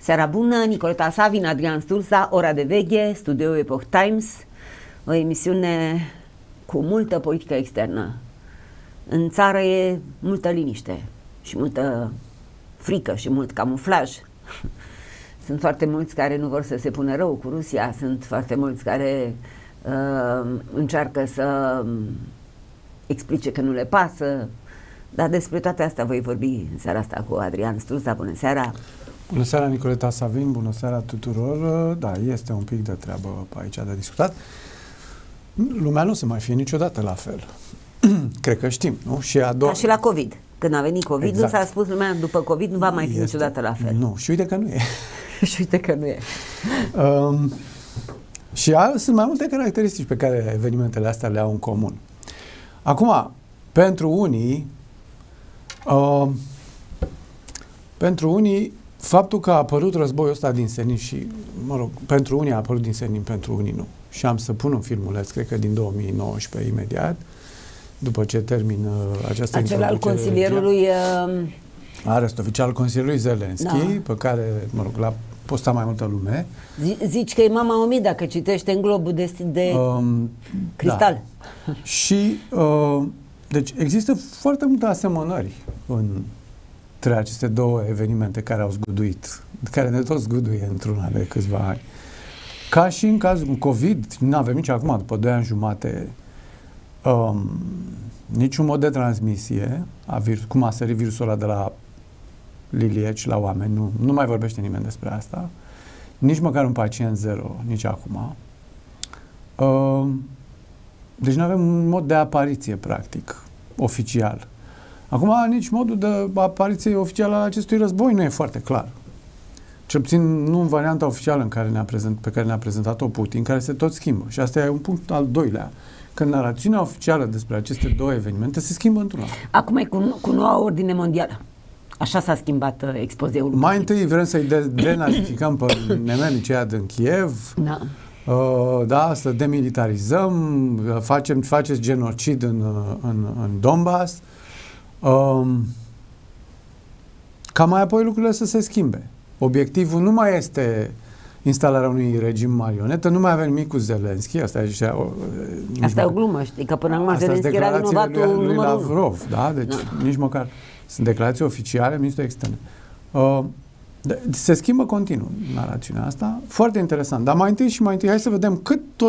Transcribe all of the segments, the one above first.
Seara bună, Nicoleta Savin, Adrian Sturza, Ora de Veche, Studio Epoch Times, o emisiune cu multă politică externă. În țară e multă liniște și multă frică și mult camuflaj. Sunt foarte mulți care nu vor să se pună rău cu Rusia, sunt foarte mulți care încearcă să explice că nu le pasă, dar despre toate astea voi vorbi în seara asta cu Adrian Sturza. Bună seara! Bună seara, Nicoleta Savin, bună seara tuturor. Da, este un pic de treabă pe aici de discutat. Lumea nu se mai fie niciodată la fel. Cred că știm, nu? Și a doua... Ca și la COVID. Când a venit COVID, exact. Nu s-a spus lumea, după COVID nu va mai fi niciodată la fel. Nu, și uite că nu e. Și uite că nu e. Și sunt mai multe caracteristici pe care evenimentele astea le au în comun. Acum, pentru unii, faptul că a apărut războiul ăsta din senin și, mă rog, pentru unii a apărut din senin, pentru unii nu. Și am să pun un filmuleț, cred că din 2019, imediat, după ce termin această acel al consilierului... Arestovici, al consilierului Zelenski, da. Pe care, mă rog, l-a postat mai multă lume. Zici că e mama omii dacă citește în globul de cristal. Da. Și, deci, există foarte multe asemănări între aceste două evenimente care au zguduit, care ne tot zguduie într-una de câțiva ani. Ca și în cazul COVID, nu avem nici acum, după 2 ani jumate, niciun mod de transmisie, cum a sărit virusul ăla de la lilieci la oameni, nu mai vorbește nimeni despre asta, nici măcar un pacient zero, nici acum. Deci nu avem un mod de apariție, practic, oficial. Acum, nici modul de apariție oficială a acestui război nu e foarte clar. Cel puțin nu în varianta oficială pe care ne-a prezentat-o Putin, care se tot schimbă. Și asta e un punct al doilea. Că narațiunea oficială despre aceste două evenimente se schimbă într-una. Acum e cu noua ordine mondială. Așa s-a schimbat expozeul. Mai întâi vrem să-i denazificăm pe nemenicii ăia din Kiev. Da. Da, să demilitarizăm, faceți genocid în Donbass. Ca mai apoi lucrurile să se schimbe. Obiectivul nu mai este instalarea unui regim marionetă, nu mai avem nimic cu Zelenski, asta e o glumă, știi, că până acum Zelenski era vinovatul lui Lavrov, da? Deci nici măcar sunt declarații oficiale, ministrul externe. Se schimbă continuu narațiunea asta, foarte interesant, dar mai întâi hai să vedem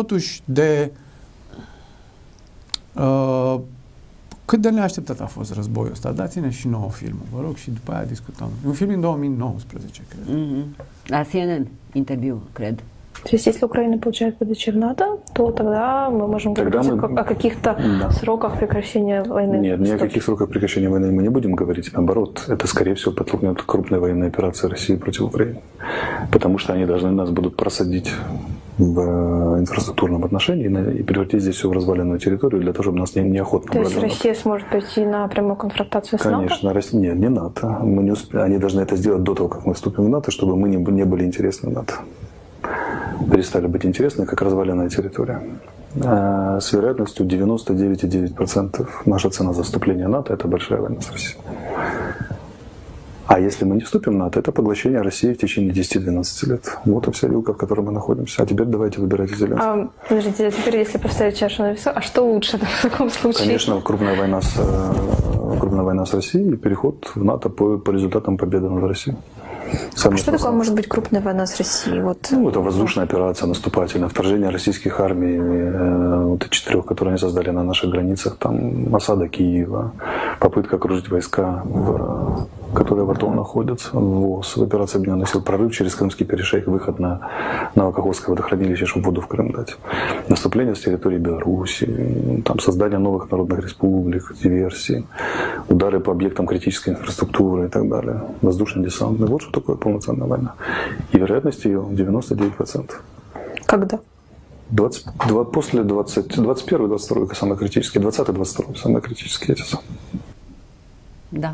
cât de neașteptat a fost războiul ăsta. Dați-ne și nouă filmul, vă rog, și după aia discutăm. E un film din 2019, cred. La CNN, интервью, cred. То есть, если Украина получает выдачу НАТО, то тогда мы можем говорить о каких-то сроках прекращения войны. Нет, ни о каких сроках прекращения войны мы не будем говорить. Наоборот, это, скорее всего, подтолкнет крупные военные операции России против Украины. Потому что они должны нас будут просадить в инфраструктурном отношении и превратить здесь все в разваленную территорию для того, чтобы нас неохотно брали. То есть Россия сможет пойти на прямую конфронтацию с НАТО? Конечно, Россия, не НАТО. Они должны это сделать до того, как мы вступим в НАТО, чтобы мы не были интересны НАТО. Перестали быть интересны, как разваленная территория. С вероятностью 99,9% наша цена за вступление в НАТО – это большая война с Россией. А если мы не вступим в НАТО, это поглощение России в течение 10-12 лет. Вот и вся вилка, в которой мы находимся. А теперь давайте выбирайте Зеленского. Подождите, а теперь если поставить чашу на весу, а что лучше в таком случае? Конечно, крупная война с Россией и переход в НАТО по результатам победы над Россией. Что такое может быть крупная война с Россией? Это воздушная операция наступательная, вторжение российских армий, 4, которые они создали на наших границах, там осада Киева, попытка окружить войска, которые в АТО находятся, ВОС, в операции Объединенных сил, прорыв через Крымский перешейк, выход на Новокаховское водохранилище, чтобы воду в Крым дать, наступление с территории Беларуси, там создание новых народных республик, диверсии, удары по объектам критической инфраструктуры и так далее, воздушно-десантный. Вот что такое полноценная война. И вероятность ее 99%. Когда? После 21-22 самые критические, 20-22 самые критические эти самые. Da.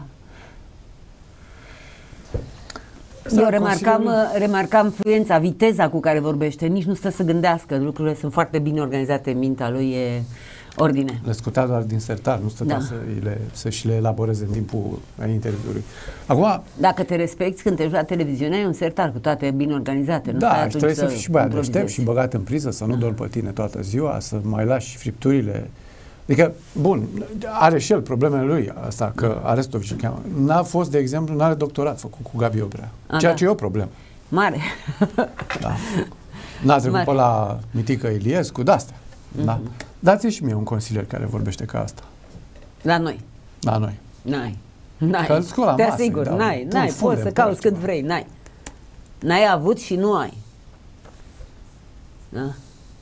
Eu remarcam fluența, viteza cu care vorbește, nici nu stă să gândească, lucrurile sunt foarte bine organizate în mintea lui, e ordine. Le scotea doar din sertar, nu stătea să și le elaboreze în timpul interviului. Acum, dacă te respecti când te joci la televiziune, ai un sertar cu toate bine organizate. Nu da, și trebuie să fii și băiat deștept și băgat în priză, să nu dormi pe tine toată ziua, să mai lași fripturile. Adică, bun, are și el problemele lui, asta că Arestovici îl cheamă. N-a fost, de exemplu, n-are doctorat făcut cu Gabi Obrea, ceea ce e o problemă. Mare. Da. N-a trecut pe la Mitică Iliescu, de-astea. Da. Dați-i și mie un consilier care vorbește ca asta. La noi. La noi. N-ai. Te asigur, n-ai, poți să cauți cât vrei, n-ai. N-ai avut și nu ai. Da.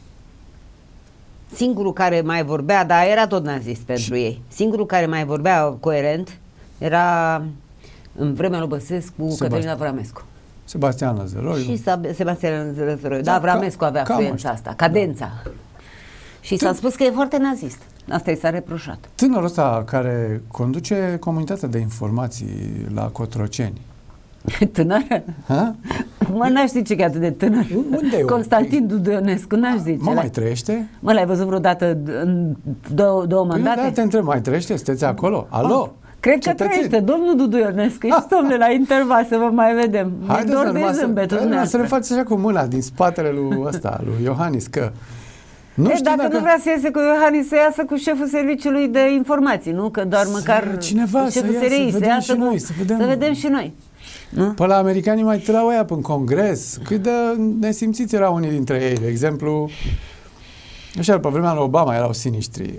Singurul care mai vorbea, dar era tot nazist pentru ei, singurul care mai vorbea coerent era în vremea lui Băsescu Cătălin Avramescu. Sebastian Năzăroiu. Și Sebastian Năzăroiu. Da, Avramescu avea fluența asta, cadența. Da. Și s-a spus că e foarte nazist. Asta i s-a reproșat. Tânărul ăsta care conduce comunitatea de informații la Cotroceni. Tânăr? Ha? Mă, n-aș zice că e atât de tânăr. Unde e? Constantin Dudonescu, n-aș zice. Mă, mai trăiește? Mă, l-ai văzut vreodată în două mandate? Da, te întreb, mai trăiește? Sunteți acolo? Alo? Cred că trăiește, domnul Dudonescu. Ești, domnule, la interval să vă mai vedem. Haideți să ne faci așa cu mâna din spatele lui ăsta, lui Iohannis, că nu știu dacă nu vrea să iese cu Iohannis, să iasă cu șeful serviciului de informații, nu? Că doar măcar cineva să iasă, să vedem și noi. Nu? Păi la americanii mai trău aia în congres. Cât de nesimțiți erau unii dintre ei. De exemplu, așa, pe vremea lui Obama erau sinistri.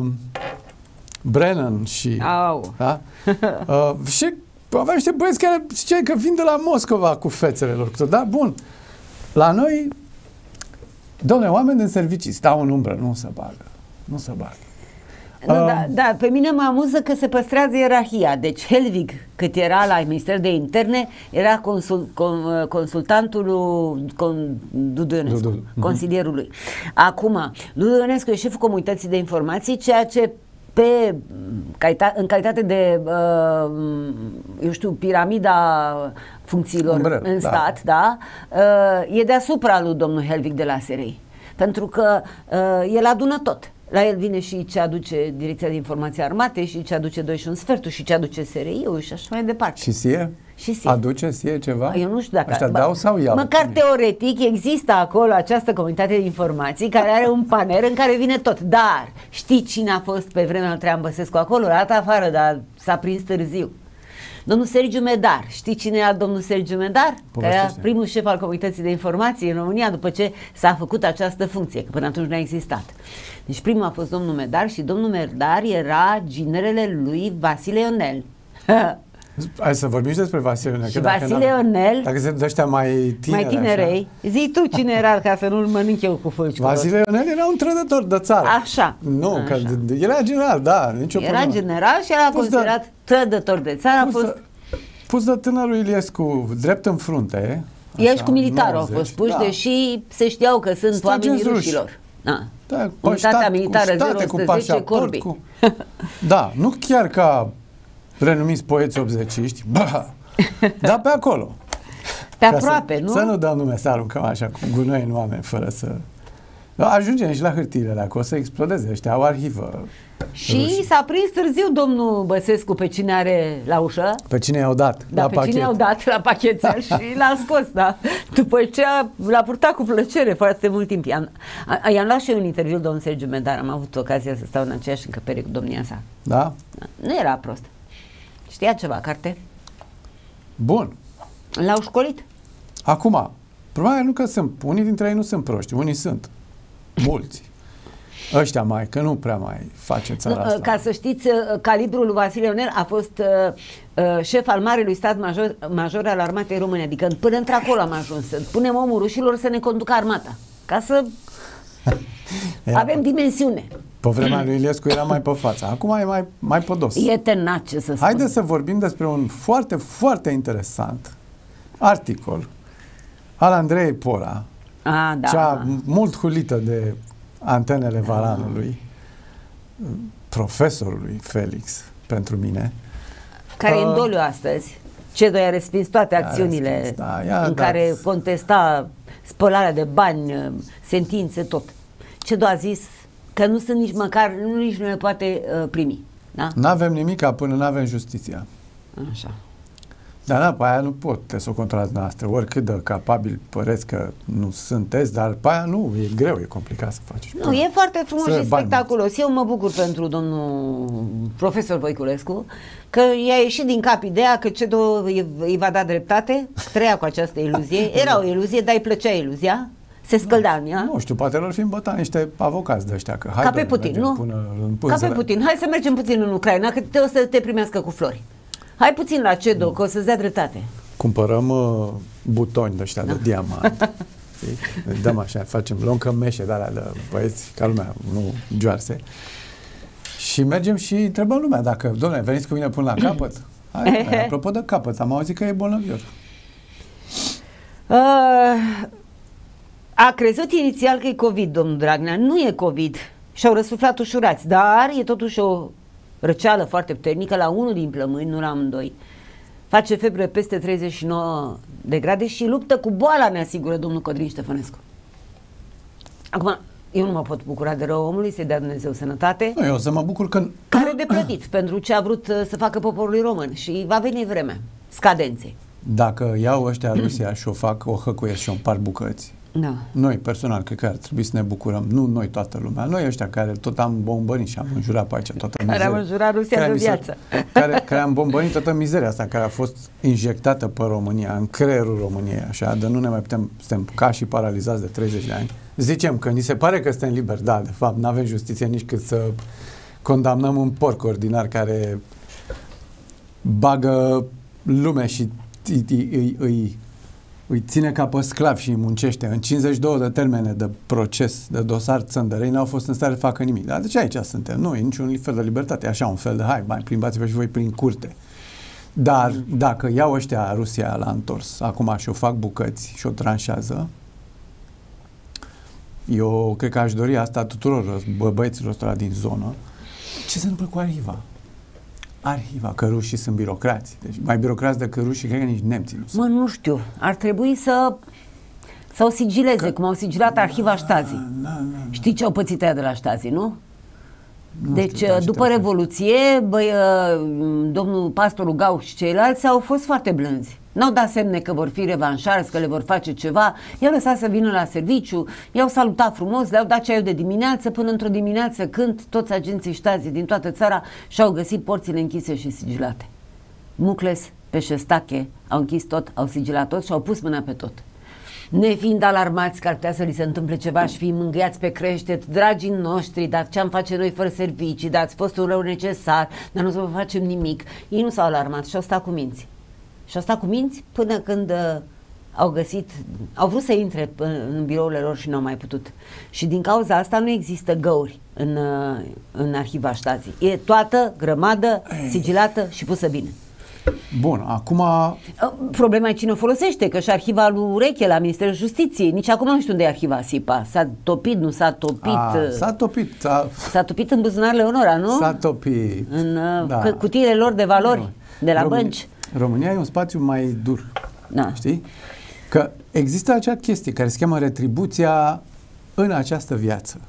Brennan și... Da? Și aveau niște băieți care ziceai că vin de la Moscova cu fețele lor. Da? Bun. La noi, dom'le, oameni din servicii stau în umbră, nu se bagă. Nu se bagă. Da, pe mine mă amuză că se păstrează ierarhia. Deci Helvig, cât era la Ministerul de Interne, era consultantul Dudonescu, consilierului. Acum, Dudonescu e șeful comunității de informații, ceea ce în calitate de, eu știu, piramida funcțiilor în stat, e deasupra lui domnul Helvig de la SRI. Pentru că el adună tot. La el vine și ce aduce Direcția de Informații Armate, și ce aduce 2 și un sfertul, și ce aduce SRI-ul și așa mai departe. Și SIE? Și SIE. Aduce SIE ceva? Eu nu știu dacă... Ăștia dau sau iau? Măcar teoretic există acolo această comunitate de informații care are un panel în care vine tot. Dar știi cine a fost pe vremea lui Traian Băsescu acolo? L-a dat afară, dar s-a prins târziu. Domnul Sergiu Medar. Știi cine era domnul Sergiu Medar? Care era primul șef al Comunității de Informații în România după ce s-a făcut această funcție, că până atunci nu a existat. Deci primul a fost domnul Medar și domnul Medar era ginerele lui Vasile Ionel. Hai să vorbim și despre Vasile Ionel. Și Vasile Ionel, dacă se ăștia mai tinerei, zi tu cine era ca să nu-l mănânc eu cu fălci. Vasile Ionel era un trădător de țară. Așa. Nu, așa. Că era general, da, nicio problemă. Era general și era considerat trădător de țară. Pus de tânărul Iliescu drept în frunte. El și cu militarul au fost puși, deși se știau că sunt oamenii rușilor. Da, Unitatea militară 010 Corbi. Da, nu chiar ca renumiți poeți obzeciști, dar pe acolo. Pe aproape, nu? Să nu dăm nume, să aruncăm așa cu gunoi în oameni, fără să... Ajungem și la hârtiile alea, că o să explodeze, ăștia au arhivă. Și s-a prins târziu domnul Băsescu pe cine are la ușă. Pe cine i-au dat la pachet. Cine i-au dat la pachetel și l-a scos, da. După ce l-a purtat cu plăcere foarte mult timp. I-am luat și eu un interviu domnul Sergiu Medar, am avut ocazia să stau în aceeași încăpere cu domnia sa. Da? Nu era prost. Știa ceva, carte. Bun. L-au școlit. Acum, probabil nu că sunt, unii dintre ei nu sunt proști, unii sunt. Mulți. Ăștia mai, că nu prea mai face țara asta. Ca să știți, calibrul lui Vasile Ionel a fost șef al Marelui Stat Major al Armatei Române. Adică până într-acolo am ajuns. Punem omul rușilor să ne conducă armata. Ca să avem dimensiune. Pe vremea lui Iliescu era mai pe față. Acum e mai pe dos. E tenat, ce să spun. Haideți să vorbim despre un foarte, foarte interesant articol al Andrei Pora, cea mult hulită de antenele Varanului, profesorului Felix, pentru mine. Care e în doliu astăzi. CEDO i-a respins toate acțiunile în care contesta spălarea de bani, sentințe, tot. CEDO a zis Că nu sunt nici măcar, nici nu le poate primi. Da? N-avem nimica până n-avem justiția. Așa. Dar da, pe aia nu pot să o controlați noastră. Oricât de capabil păreți că nu sunteți, dar pe aia nu, e greu, e complicat să faceți. Nu, e foarte frumos și spectaculos. Eu mă bucur pentru domnul profesor Voiculescu că i-a ieșit din cap ideea că CEDO îi va da dreptate, trăia cu această iluzie. Era o iluzie, dar îi plăcea iluzia. Se scălda în ea. Nu știu, poate lor fi îmbătat niște avocați de ăștia. Că hai ca pe Putin, nu? Ca pe Putin. Hai să mergem puțin în Ucraina, că o să te primească cu flori. Hai puțin la CEDO, că o să-ți dea dreptate. Cumpărăm butoni de ăștia de diamant. Dăm așa, luăm cămeșe de alea de băieți, ca lumea, nu joarse. Și mergem și întrebăm lumea dacă, dom'le, veniți cu mine până la capăt? Hai, apropo de capăt, am auzit că e bolnavior. A crezut inițial că e COVID, domnul Dragnea. Nu e COVID. Și-au răsuflat ușurați, dar e totuși o răceală foarte puternică la unul din plămâni, nu la amândoi. Face febră peste 39 de grade și luptă cu boala, ne asigură domnul Codrin Ștefănescu. Acum, eu nu mă pot bucura de rău omului, să-i dea Dumnezeu sănătate. Nu, eu o să mă bucur că... Care de plătit pentru ce a vrut să facă poporului român și va veni vremea scadenței. Dacă iau ăștia Rusia și o fac, o hăcuiesc și o împart bucăți. Da. Noi, personal, cred că ar trebui să ne bucurăm, nu noi, toată lumea, noi ăștia care tot am bombănit și am înjurat pe aici toată mizeria. Care am înjurat Rusia de viață. Care am bombănit toată mizeria asta care a fost injectată pe România, în creierul României, așa, de nu ne mai putem, suntem ca și paralizați de 30 de ani. Zicem că ni se pare că suntem liberi, da, de fapt, n-avem justiție nici cât să condamnăm un porc ordinar care bagă lumea și îi ține ca pe sclav și îi muncește. În 52 de termene de proces, de dosar țăndărei, n-au fost în stare să facă nimic. Dar de ce aici suntem? Nu, e niciun fel de libertate. E așa un fel de, hai, mai plimbați-vă și voi prin curte. Dar dacă iau ăștia Rusia la întors, acum și o fac bucăți și o tranșează, eu cred că aș dori asta tuturor băieților ăstora din zonă. Ce se întâmplă cu Arhiva, că rușii sunt birocrați. Deci mai birocrați decât rușii, cred că nici nemții nu sunt. Mă, nu știu. Ar trebui să o sigileze, cum au sigilat Arhiva Stasi. Știi ce au pățit aia de la Stasi, nu? Deci, după Revoluție, domnul pastorul Gauch și ceilalți au fost foarte blânzi. N-au dat semne că vor fi revanșari, că le vor face ceva. I-au lăsat să vină la serviciu, i-au salutat frumos, le-au dat ceaiul de dimineață, până într-o dimineață când toți agenții Stasi din toată țara și-au găsit porțile închise și sigilate. Mucles, pe Șestache, au închis tot, au sigilat tot și au pus mâna pe tot. Nefiind alarmați că ar putea să li se întâmple ceva și fi mângâiați pe creștet, dragii noștri, dar ce am face noi fără servicii, dar ați fost un rău necesar, dar nu o să vă facem nimic. Ei nu s-au alarmat și au stat cu minți. Și au stat cu minți până când au vrut să intre în birourile lor și n-au mai putut. Și din cauza asta nu există găuri în Arhiva Stasi. E toată grămadă, sigilată și pusă bine. Bun, acum... Problema e cine o folosește, că și arhiva lui Ureche la Ministerul Justiției, nici acum nu știu unde e arhiva SIPA. S-a topit, nu s-a topit? S-a topit. S-a topit în buzunarele Onora, nu? S-a topit. În cutiile lor de valori, de la bănci. România e un spațiu mai dur, da. Știi? Că există acea chestie care se cheamă retribuția în această viață.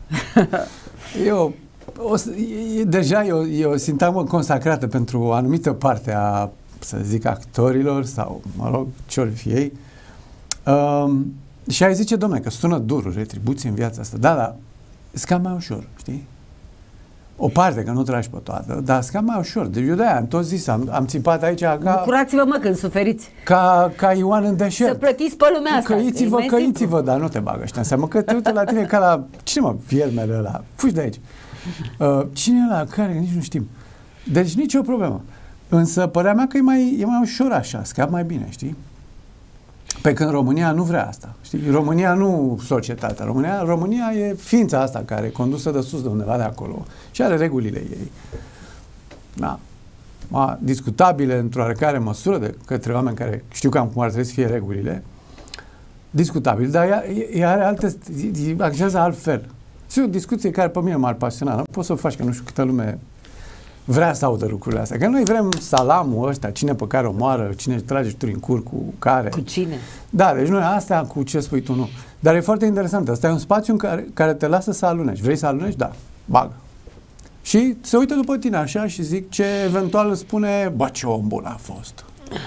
Deja e o sintagmă consacrată pentru o anumită parte a, să zic, actorilor sau, mă rog, ce-or fi ei. Și ai zice, dom'le, că sună dur, retribuție în viața asta. Da, e cam mai ușor, știi? O parte, că nu tragi pe toată, dar e cam mai ușor. Deci eu de-aia am tot zis, am țipat aici ca... Bucurați-vă, mă, când suferiți. Ca Ioan în deșert. Să plătiți pe lumea asta. Căiți-vă, dar nu te bagă ăștia în seamă, că te uită la tine ca la... Cine, mă, viermele ăla? Fugi de aici. Cine e ăla care nici nu știm? Deci nicio problemă. Însă părea mea că e mai ușor așa, scap mai bine, știi? Pe când România nu vrea asta, știi? România nu societatea, România e ființa asta care e condusă de sus, de undeva de acolo și are regulile ei. Da. Discutabile într-o oarecare măsură de către oameni care știu cam cum ar trebui să fie regulile, discutabil, dar ea are alte, acționează altfel. Și o discuție care pe mine m-ar pasiona, nu poți să o faci, că nu știu câtă lume vrea să audă lucrurile astea. Că noi vrem salamul ăsta, cine pe care omoară, cine trage turi în cur cu care. Cu cine? Da, deci noi astea cu ce spui tu nu. Dar e foarte interesant. Asta e un spațiu în care te lasă să alunești. Vrei să alunești? Da. bagă. Și se uită după tine așa și zic ce eventual îți spune, bă, ce om bun a fost.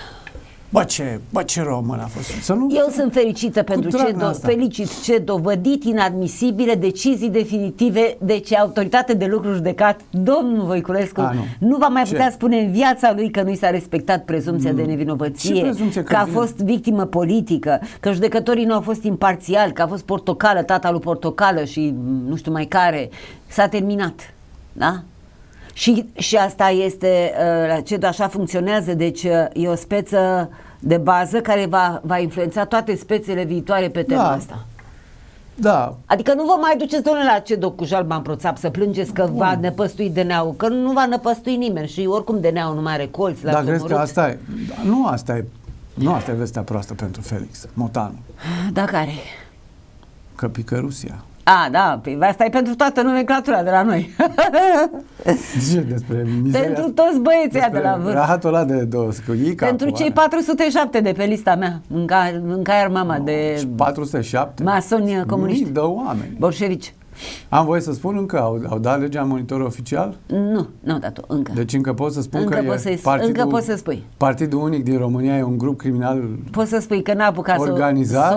Bă, ce român a fost. Să nu... Eu sunt fericită pentru ce dovedit inadmisibile, decizii definitive, deci autoritate de lucru judecat, domnul Voiculescu nu va mai putea spune în viața lui că nu i s-a respectat prezumția de nevinovăție, că a fost victimă politică, că judecătorii nu au fost imparțiali, că a fost Portocală, tata lui Portocală și nu știu mai care. S-a terminat. Da? Și asta este, așa funcționează, deci e o speță de bază care va influența toate spețele viitoare pe tema asta. Da. Adică nu vă mai duceți, domnule, la CEDO cu jalba în proțap să plângeți că va năpăstui DNA-ul, că nu va năpăstui nimeni și oricum DNA-ul nu mai are colți. Dar crezi că asta e? Nu asta e vestea proastă pentru Felix Motanu. Da, care? Că pică Rusia. Da, asta e pentru toată nomenclatura de la noi. Ce despre mizeria? Pentru toți băieții de la vârf. Rahatul ăla de dos, cu Ica. Pentru cei 407 de pe lista mea, în care mama de 407? masoni comuniști. Mii de oameni. Bolșevici. Am voie să spun încă, au dat legea în monitor oficial? Nu au dat-o, încă. Deci încă pot să spun încă că poți să spui. Partidul Unic din România e un grup criminal poți să spui că n-a apucat organizat,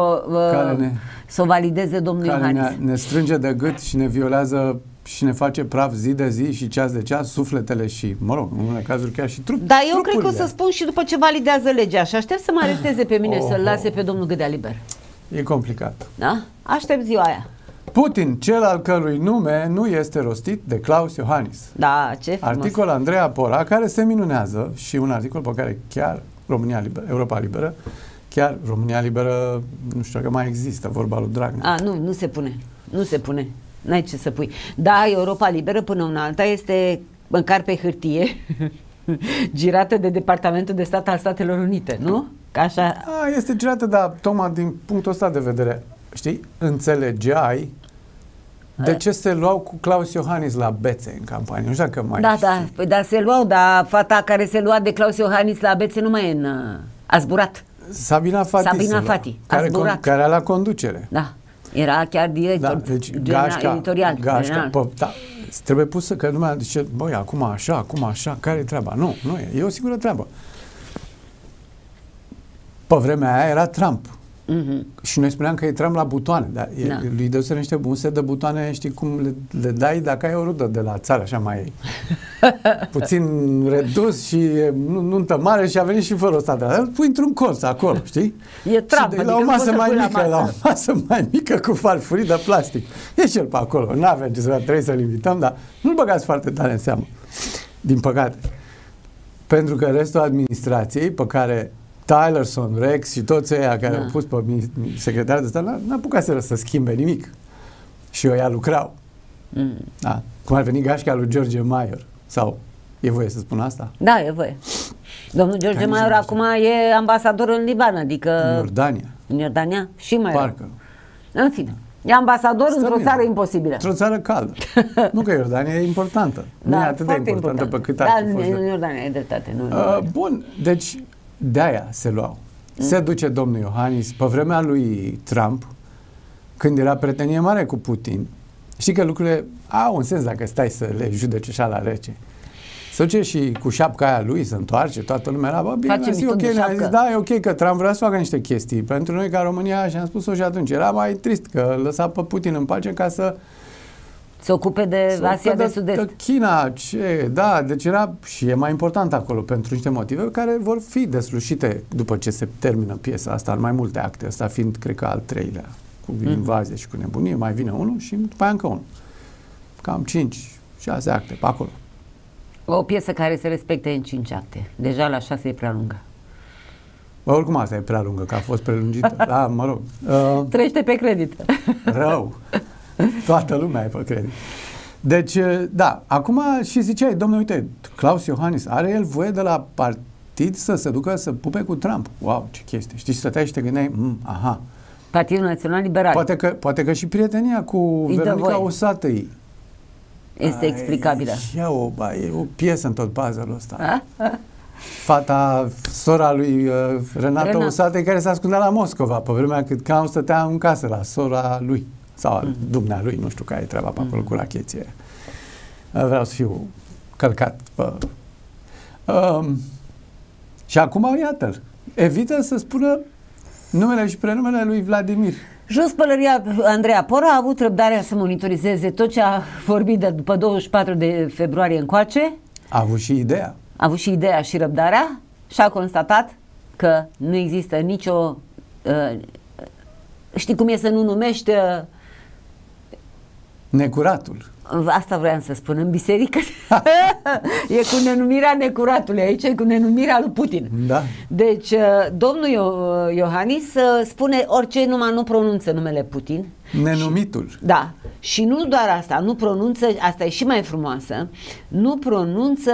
să o valideze domnul Iohannis. Care ne strânge de gât și ne violează și ne face praf zi de zi și ceas de ceas sufletele și, mă rog, în unele cazuri chiar și trupurile. Dar eu cred că o să spun și după ce validează legea și aștept să mă aresteze pe mine să-l lase pe domnul Gâdea liber. E complicat. Da? Aștept ziua aia. Putin, cel al cărui nume nu este rostit de Claus Iohannis. Da, ce frumos. Articol Andreea Pora, care se minunează și un articol pe care chiar Europa Liberă, chiar România Liberă, nu știu dacă mai există, vorba lui Dragnea. Nu se pune. Nu se pune. N-ai ce să pui. Da, Europa Liberă până una alta este măcar pe hârtie girată de Departamentul de Stat al Statelor Unite, nu? Că așa... Este girată, dar tocmai din punctul ăsta de vedere, știi, înțelegeai de ce se luau cu Claus Iohannis la bețe în campanie? Nu știu dacă mai știi. Da, se luau, dar fata care se lua de Claus Iohannis la bețe nu mai e a zburat. Sabina Fati, care a la conducere. Da, era chiar director editorial. Gașca, trebuie pusă că lumea zice, băi, acum așa, care e treaba? Nu e o singură treabă. Pe vremea aia era Trump. Și noi spuneam că e Trump la butoane, dar lui dăuse niște un set de butoane, știi cum le dai dacă ai o rudă de la țară, așa mai puțin redus și nuntă mare și a venit și fără ăsta de la pui într-un colț acolo, știi? E Trump, adică la o masă mai mică cu farfurii de plastic. E și el pe acolo, n-avem ce să trebuie să-l invităm, dar nu-l băgați foarte tare în seamă, din păcate. Pentru că restul administrației pe care Tillerson, Rex și toți ăia care au pus pe secretarul de stat n-a apucat să schimbe nimic. Și ăia lucrau. Da. Cum ar veni gașca lui George Maier. Sau e voie să spun asta? Da, e voie. Domnul George Maier acum e ambasador în Liban, adică... În Iordania? Și mai parcă. În fine. E ambasador într-o țară imposibilă. Într-o țară caldă. Nu că Iordania e importantă. Nu e atât de importantă pe cât ar fi fost. Da, în Iordania e dreptate. Bun, deci de-aia se luau. Se duce domnul Iohannis pe vremea lui Trump, când era prietenie mare cu Putin. Știi că lucrurile au un sens dacă stai să le judeci așa la rece. Se duce și cu șapca aia lui, se întoarce, toată lumea era, bă, bine, zis, da, e ok că Trump vrea să facă niște chestii pentru noi ca România, și am spus-o și atunci, era mai trist că lăsa pe Putin în pace ca să se ocupe de Asia de Sud-Est. De China, deci era și e mai important acolo pentru niște motive care vor fi deslușite după ce se termină piesa asta în mai multe acte, asta fiind, cred că, al treilea, cu invazie și cu nebunie, mai vine unul și după aia încă unul. Cam 5-6 acte pe acolo. O piesă care se respecte în 5 acte. Deja la 6 e prea lungă. Bă, oricum asta e prea lungă, că a fost prelungită. Da, mă rog. Trăiește pe credit. Rău. Toată lumea e pe credit. Deci, da, acum și ziceai, domnule, uite, Claus Iohannis, are el voie de la partid să se ducă să pupe cu Trump. Wow, ce chestie. Știi, stăteai și te gândeai, aha. Partidul Național Liberal. Poate că și prietenia cu Veronica Usatăi este explicabilă. E o piesă în tot puzzle-ul ăsta. Fata, sora lui Renata Usatăi, care s-a ascundat la Moscova, pe vremea cât Claus stătea în casă la sora lui. sau al dumnealui, nu știu care e treaba pe acolo cu racheție. Vreau să fiu călcat pe... Și acum, iată-l, evită să spună numele și prenumele lui Vladimir. Jos pălăria Andreea Pora a avut răbdarea să monitorizeze tot ce a vorbit de după 24 de februarie încoace. A avut și ideea. A avut și ideea și răbdarea și a constatat că nu există nicio... știi cum e să nu numești... necuratul. Asta vreau să spun, în biserică e cu nenumirea necuratului, aici e cu nenumirea lui Putin. Da. Deci, domnul Iohannis spune orice, numai nu pronunță numele Putin. Nenumitul. Da. Și nu doar asta, nu pronunță, asta e și mai frumoasă, nu pronunță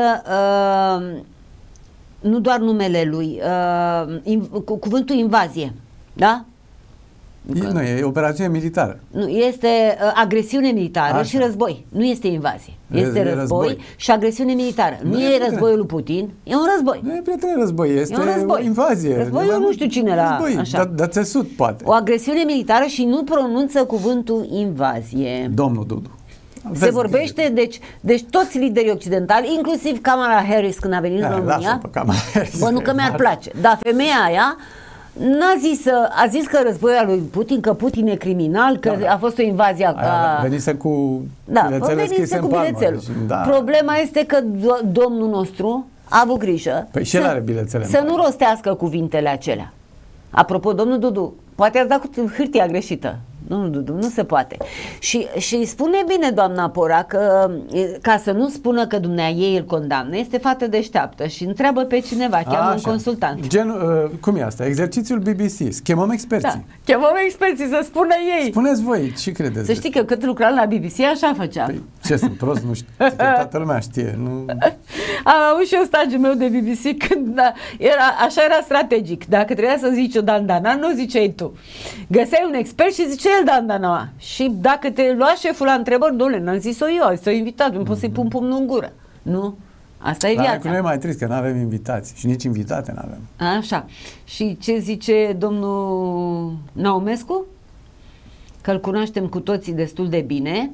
nu doar numele lui, cuvântul invazie. Da? Nu, e operațiune militară. Nu, este agresiune militară. Așa. Și război. Nu este invazie. Este război și agresiune militară. Nu e războiul lui Putin, e un război. Nu e prietene război, este o invazie. Războiul nu știu cine la așa. Dar țesut, poate. O agresiune militară și nu pronunță cuvântul invazie. Domnul Dudu. Se vorbește, deci toți liderii occidentali, inclusiv Kamala Harris când a venit în România. Bă, nu că mi-ar place. Dar femeia aia a zis că războiul lui Putin, că Putin e criminal, că a fost o invazie venise cu bilețelul scrise în palmă. Problema este că domnul nostru a avut grijă să nu rostească cuvintele acelea. Apropo, domnul Dudu, poate ați dat cu hârtia greșită. Domnul Dudu, nu se poate. Și spune bine doamna Pora că ca să nu spună că dumneaei îl condamnă, este fată deșteaptă și întreabă pe cineva, cheamă un consultant. Cum e asta? Exercițiul BBC. Chemăm experții. Da, chemăm experții să spună ei. Spuneți voi, ce credeți? Să știi că cât lucram la BBC, așa făceam. Păi, ce sunt prost? Nu știu. Toată lumea știe. Nu... Am avut și eu stagiul meu de BBC când așa era strategic. Dacă trebuia să zici o dandana, nu ziceai tu. Găseai un expert și zice el dandana. Și dacă te lua șeful la întrebări, dom'le, n-am zis-o eu, s-o invitat, nu pot să-i pun pumnul în gură. Nu? Asta e viața. Dar cu noi e mai trist, că nu avem invitații și nici invitate nu avem. Așa. Și ce zice domnul Naumescu? Că îl cunoaștem cu toții destul de bine.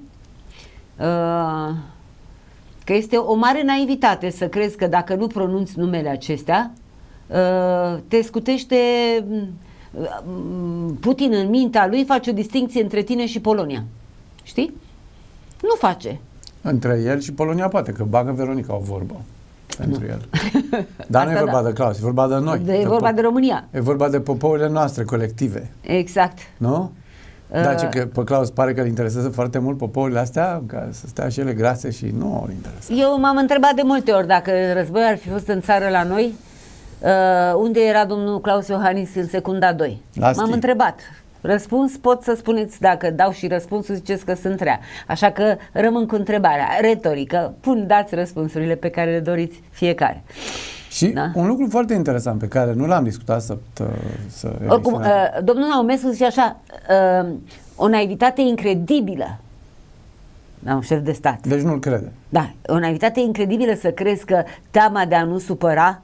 Că este o mare naivitate să crezi că dacă nu pronunți numele acestea, te scutește Putin în mintea lui, face o distinție între tine și Polonia. Știi? Nu face. Între el și Polonia poate, că bagă Veronica o vorbă pentru el. Dar nu e vorba de Claus, e vorba de noi. E vorba de România. E vorba de poporile noastre colective. Exact. Nu? Dar că pe Claus pare că îl interesează foarte mult poporile astea, ca să stea și ele grase și nu îl interesează. Eu m-am întrebat de multe ori dacă războiul ar fi fost în țară la noi, unde era domnul Claus Iohannis în secunda 2. M-am întrebat. Răspuns pot să spuneți, dacă dau și răspunsul, ziceți că sunt rea. Așa că rămân cu întrebarea retorică. Dați răspunsurile pe care le doriți fiecare. Și un lucru foarte interesant pe care nu l-am discutat oricum, domnul Naumescu zice așa, o naivitate incredibilă. Da, un șef de stat. Deci nu-l crede. Da, o naivitate incredibilă să crezi că teama de a nu supăra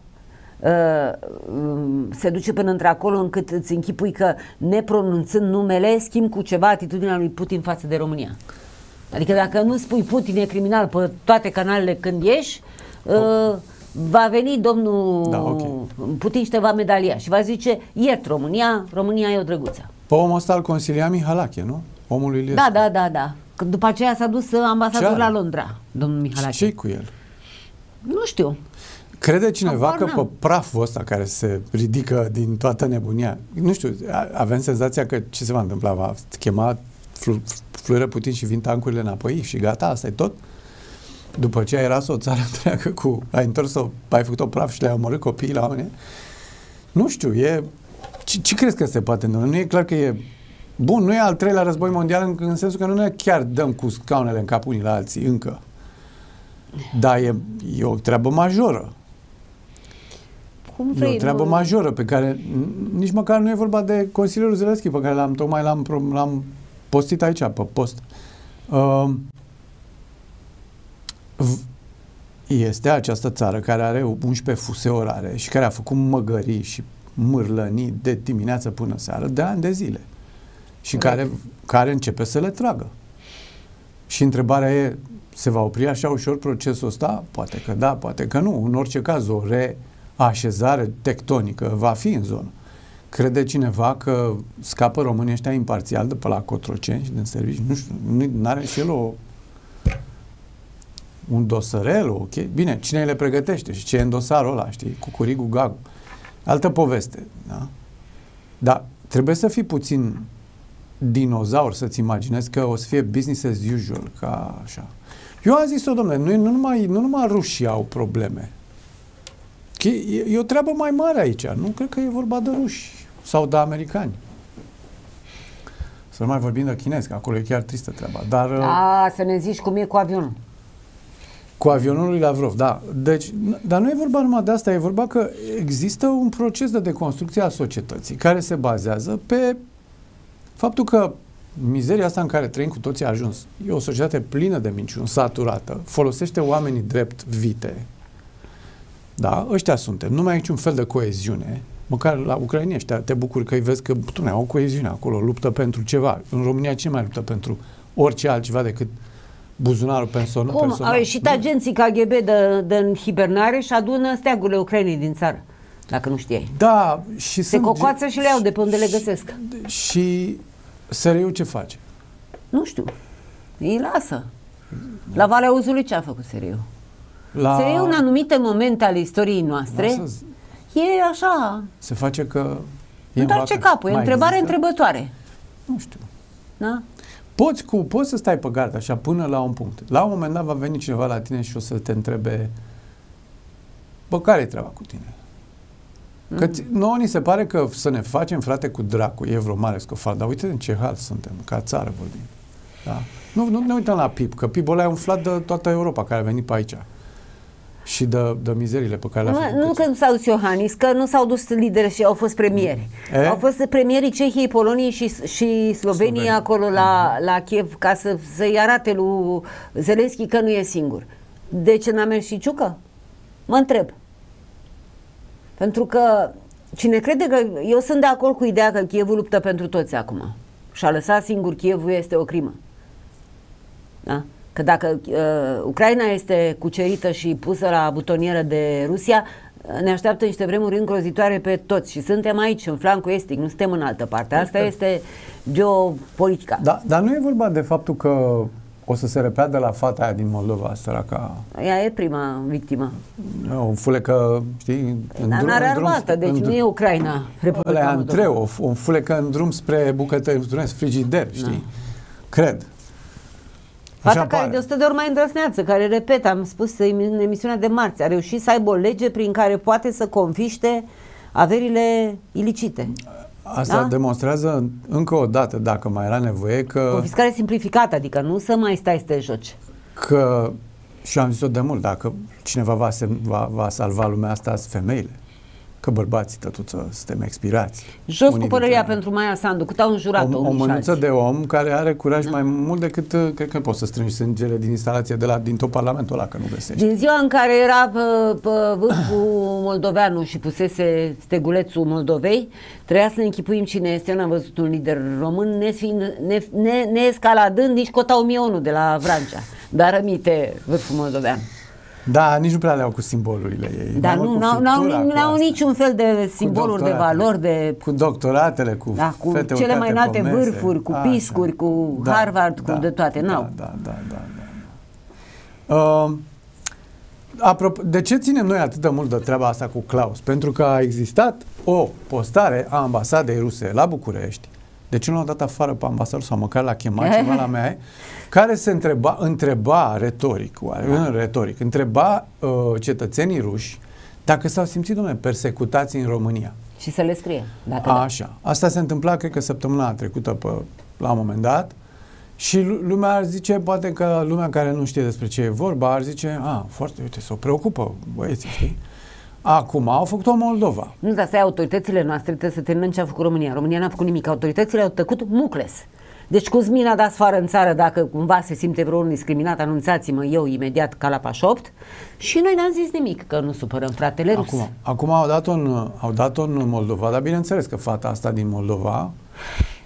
se duce până într-acolo încât îți închipui că, nepronunțând numele, schimbi cu ceva atitudinea lui Putin față de România. Adică dacă nu spui Putin e criminal pe toate canalele când ieși, va veni domnul Putin și te va medalia și va zice, iert România e o drăguță. Pe omul ăsta îl consilia Mihalache, nu? Omul lui Iliescu. Da. După aceea s-a dus ambasador la Londra, domnul Mihalache. Ce-i cu el? Nu știu. Crede cineva că pe praful ăsta care se ridică din toată nebunia, nu știu, avem senzația că ce se va întâmpla? Va chema Floră Putin și vin tancurile înapoi și gata, asta e tot? După ce era o țară întreagă ai făcut-o praf și le-ai omorât copiii la oameni? Nu știu, ce crezi că se poate întâmpla? Nu e clar că e bun, nu e al treilea război mondial în sensul că nu ne chiar dăm cu scaunele în cap unii la alții încă. Dar e o treabă majoră. E o treabă majoră pe care nici măcar nu e vorba de consilierul Zelenski pe care l-am postit aici pe post. Este această țară care are 11 fuse orare și care a făcut măgării și mârlănii de dimineață până seară de ani de zile. și care începe să le tragă. Și întrebarea e, se va opri așa ușor procesul ăsta? Poate că da, poate că nu. În orice caz, o reașezare tectonică va fi în zonă. Crede cineva că scapă românii ăștia imparțial de pe la Cotroceni și din serviciu? Nu știu, n-are și el un dosărel, ok? Bine, cine le pregătește și ce e în dosarul ăla, știi? Cu curigul gagu. Altă poveste, da? Dar trebuie să fii puțin dinozaur să-ți imaginezi că o să fie business as usual, ca așa. Eu am zis-o, domnule, nu numai rușii au probleme. E o treabă mai mare aici. Nu cred că e vorba de ruși sau de americani. Să nu mai vorbim de chinezi, că acolo e chiar tristă treaba. Dar, să ne zici cum e cu avionul. Cu avionul lui Lavrov, da. Deci, dar nu e vorba numai de asta, e vorba că există un proces de deconstrucție a societății care se bazează pe faptul că mizeria asta în care trăim cu toții a ajuns. E o societate plină de minciuni, saturată, folosește oamenii drept vite. Da, ăștia suntem. Nu mai ai niciun fel de coeziune. Măcar la ucraineni ăștia te bucuri că îi vezi că au coeziune acolo, luptă pentru ceva. În România cine mai luptă pentru orice altceva decât buzunarul personal? Au ieșit agenții KGB de hibernare și adună steagurile Ucrainei din țară, dacă nu știai. Da, și se cocoață și le iau de pe unde le găsesc. Și SRI-ul ce face? Nu știu. Îi lasă. La Valea Uzului ce a făcut SRI-ul? SRI-ul în anumite momente ale istoriei noastre e așa. Se face că întoarce capul, e o întrebare întrebătoare. Nu știu. Da? Poți să stai pe gardă așa până la un punct. La un moment dat va veni cineva la tine și o să te întrebe: bă, care-i treaba cu tine? Că nouă ni se pare că să ne facem frate cu dracu, e vreo mare scofal, dar uite în ce hal suntem, ca țară vorbim. Da? Nu ne uităm la PIB, că PIB-ul ăla e umflat de toată Europa care a venit pe aici. Și de mizerile pe care le-a făcut. Nu că nu s-au dus Iohannis, că nu s-au dus lideri și au fost premieri. Au fost premierii Cehiei, Poloniei și Sloveniei acolo la Kiev ca să-i arate lui Zelenski că nu e singur. De ce n-a mers și Ciucă? Mă întreb. Pentru că cine crede că... Eu sunt de acord cu ideea că Kievul luptă pentru toți acum. Și a lăsat singur Kievul este o crimă. Da? Că dacă Ucraina este cucerită și pusă la butonieră de Rusia, ne așteaptă niște vremuri îngrozitoare pe toți. Și suntem aici, în flancul estic, nu suntem în altă parte. Asta este geopolitica. Da, dar nu e vorba de faptul că o să se repeadă la fata aia din Moldova, săraca. Ea e prima victimă. O fulecă, știi, dar n-are armată, deci nu e Ucraina. O fulecă în drum spre bucătări, frigider, știi? Cred. Fata care de 100 de ori mai îndrăsneață, care, repet, am spus în emisiunea de marți, a reușit să aibă o lege prin care poate să confiște averile ilicite. Asta demonstrează încă o dată, dacă mai era nevoie, că... Confiscare simplificată, adică nu să mai stai să te joci. Că, și am zis-o de mult, dacă cineva va salva lumea asta, sunt femeile. Că bărbații, tătuță, suntem expirați. Jos cu părăria pentru Maia Sandu, cât au înjurat-o. O mânuță de om care are curaj mai mult decât, cred că poți să strângi sângele din instalație din tot Parlamentul ăla, că nu găsești. Din ziua în care era pe vârful Moldoveanu și pusese stegulețul Moldovei, trebuia să ne închipuim cine este. Eu n-am văzut un lider român neescaladând nici cota 1001 de la Vrancea, dar rămite vârful Moldoveanu. Da, nici nu prea le-au cu simbolurile ei. Dar n-au niciun fel de simboluri, de valori, cu doctoratele, cu fete cele mai înalte vârfuri, cu piscuri, cu Harvard, cu de toate. N-au. Apropo, de ce ținem noi atât de mult de treaba asta cu Claus? Pentru că a existat o postare a ambasadei ruse la București, de ce nu l-au dat afară pe ambasador sau măcar l-a chemat ceva la mea, care se întreba retoric, întreba cetățenii ruși dacă s-au simțit, dom'le, persecutați în România. Și să le scrie. Așa. Asta se întâmpla, cred că săptămâna trecută, la un moment dat, și lumea ar zice, poate că lumea care nu știe despre ce e vorba, ar zice, foarte, uite, s-o preocupă băieții, știi? Acum au făcut-o Moldova. Nu, dar să ai autoritățile noastre, trebuie să terminăm ce a făcut România. România n-a făcut nimic. Autoritățile au tăcut mucles. Deci Cuzmin a dat afară în țară, dacă cumva se simte vreunul discriminat, anunțați-mă eu imediat ca la pașopt. Și noi n-am zis nimic, că nu supărăm fratele rus. Acum au dat-o în Moldova, dar bineînțeles că fata asta din Moldova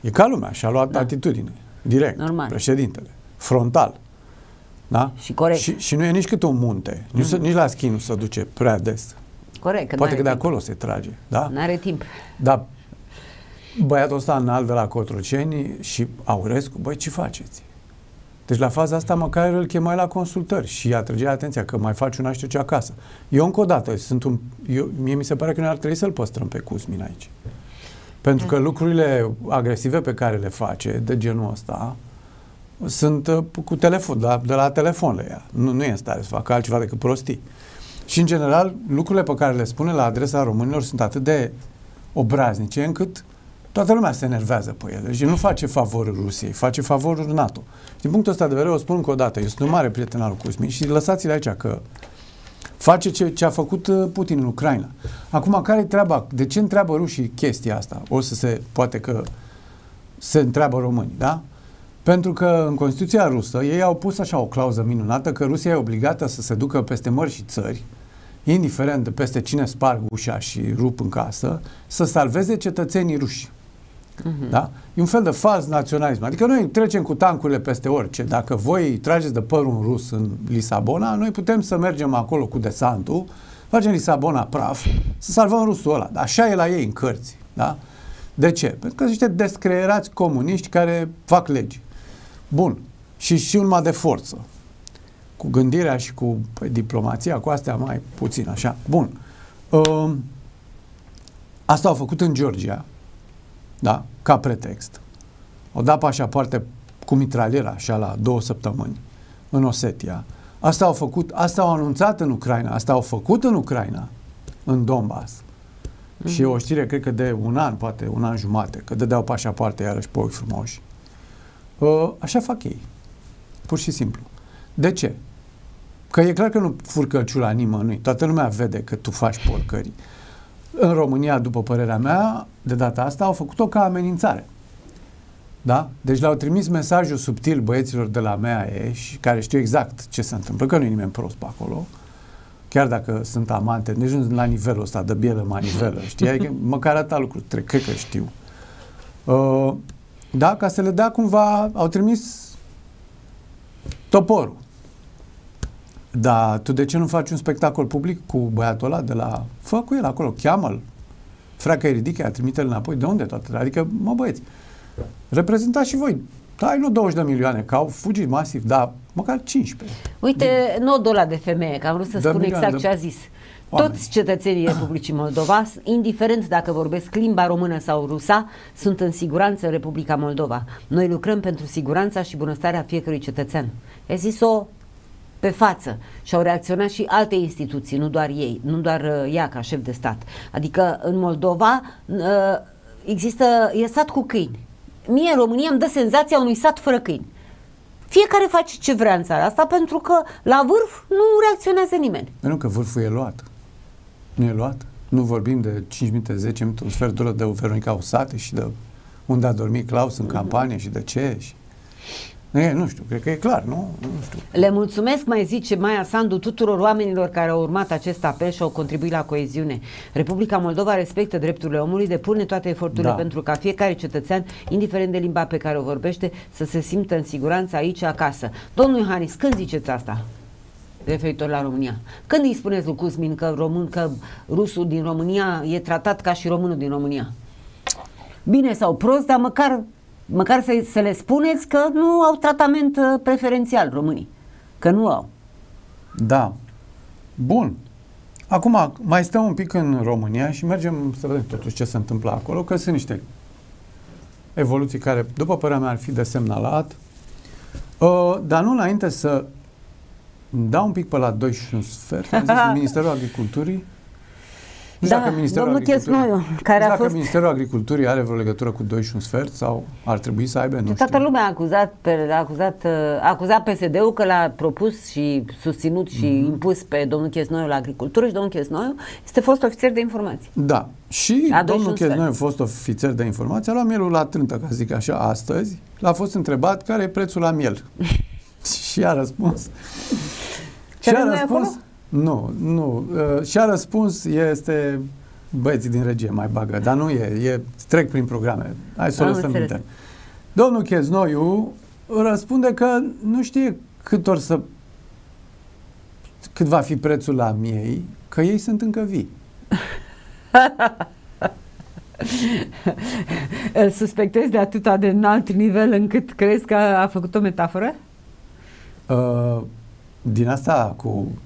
E ca lumea, și-a luat atitudine. Direct. Normal. Președintele. Frontal. Da? Și corect. Și nu e nici cât un munte. Nici la schi nu se duce prea des. Corect. Că Poate că de timp. acolo se trage. Da? N-are timp. Dar băiatul ăsta înalt de la Cotroceni și Aurescu, băi, ce faceți? Deci la faza asta măcar îl chemai la consultări și atrăgea atenția că mai faci un ce acasă. Eu încă o dată, mie mi se pare că noi ar trebui să-l păstrăm pe Cuzmin aici. Pentru că lucrurile agresive pe care le face, de genul ăsta, sunt cu telefon, de la telefon le ia. Nu e în stare să facă altceva decât prostii. Și în general, lucrurile pe care le spune la adresa românilor sunt atât de obraznice încât toată lumea se enervează pe ele. Deci nu face favorul Rusiei, face favorul NATO. Din punctul ăsta de vedere, o spun încă o dată, eu sunt un mare prieten al lui Cuzmin și lăsați-le aici că face ce a făcut Putin în Ucraina. Acum, care-i treaba? De ce întreabă rușii chestia asta? Poate că se întreabă românii, da? Pentru că în Constituția rusă ei au pus așa o clauză minunată că Rusia e obligată să se ducă peste mări și țări, indiferent de peste cine sparg ușa și rup în casă, să salveze cetățenii ruși. Da? E un fel de fals naționalism. Adică noi trecem cu tancurile peste orice. Dacă voi trageți de părul un rus în Lisabona, noi putem să mergem acolo cu desantul, facem Lisabona praf, să salvăm rusul ăla. Așa e la ei în cărți. Da? De ce? Pentru că sunt niște descreierați comuniști care fac legi. Bun. Și urma de forță. Cu gândirea și cu diplomația, cu astea mai puțin, așa. Bun. Asta au făcut în Georgia, da? Ca pretext. Au dat pașapoarte cu mitraliera, așa, la 2 săptămâni, în Osetia. Asta au anunțat în Ucraina, asta au făcut în Ucraina, în Donbass. Și e o știre, cred că de un an, poate un an jumate, că dădeau pașapoarte iarăși pe ochi frumoși. Așa fac ei. Pur și simplu. De ce? Că e clar că nu furcă ciula nimănui. Toată lumea vede că tu faci porcării. În România, după părerea mea, de data asta, au făcut-o ca amenințare. Da? Deci le-au trimis mesajul subtil băieților de la MAE, care știu exact ce se întâmplă, că nu e nimeni prost pe acolo, chiar dacă sunt amante, deci nu la nivelul ăsta de bielă manivelă, știi? Adică măcar atâta lucruri, cred că știu. Da? Ca să le dea cumva, au trimis toporul. Dar tu de ce nu faci un spectacol public cu băiatul ăla de la... Fă cu el acolo, cheamă-l. Freacă-i ridică, trimite-l înapoi. De unde toate? Adică, mă băieți, reprezentați și voi. Tai nu 20 de milioane, că au fugit masiv, dar măcar 15. Uite, nodul ăla de femeie, că am vrut să spun exact ce a zis. Oameni. Toți cetățenii Republicii Moldova, indiferent dacă vorbesc limba română sau rusa, sunt în siguranță în Republica Moldova. Noi lucrăm pentru siguranța și bunăstarea fiecărui cetățean. A zis-o pe față și au reacționat și alte instituții, nu doar ei, nu doar ea ca șef de stat. Adică în Moldova e sat cu câini. Mie în România îmi dă senzația unui sat fără câini. Fiecare face ce vrea în țara asta pentru că la vârf nu reacționează nimeni. Nu, că vârful e luat. Nu e luat. Nu vorbim de 5 minute, 10 minute, un sfert de oră de Veronica Usate și de unde a dormit Claus în campanie și de ce. Și... Nu știu, cred că e clar, nu? Nu știu. Le mulțumesc, mai zice Maia Sandu, tuturor oamenilor care au urmat acest apel și au contribuit la coeziune. Republica Moldova respectă drepturile omului, depune toate eforturile pentru ca fiecare cetățean, indiferent de limba pe care o vorbește, să se simtă în siguranță aici, acasă. Domnul Iohannis, când ziceți asta? Referitor la România. Când îi spuneți lui Cuzmin că rusul din România e tratat ca și românul din România? Bine sau prost, dar măcar să le spuneți că nu au tratament preferențial românii. Că nu au. Da. Bun. Acum mai stăm un pic în România și mergem să vedem totuși ce se întâmplă acolo, că sunt niște evoluții care, după părerea mea, ar fi de semnalat. Dar nu înainte să dau un pic pe la 2 și un sfert. Am zis Ministerul Agriculturii. Nu știu dacă Ministerul Agriculturii are vreo legătură cu 2 și un sfert sau ar trebui să aibă, nu știu. Toată lumea a acuzat PSD-ul că l-a propus și susținut și impus pe domnul Chesnoiu la agricultură și domnul Chesnoiu este fost ofițer de informații. Da. Și domnul Chesnoiu, fost ofițer de informații, a luat mielul la trântă, ca să zic așa, astăzi. L-a fost întrebat care e prețul la miel. Și a răspuns. Și a răspuns. Nu. Și a răspuns este băieții din regie mai bagă, dar nu trec prin programe. Hai să o lăsăm intern. Domnul Cheznoiu răspunde că nu știe cât va fi prețul la miei, că ei sunt încă vii. Îl suspectezi de atâta de înalt nivel încât crezi că a făcut o metaforă? Din asta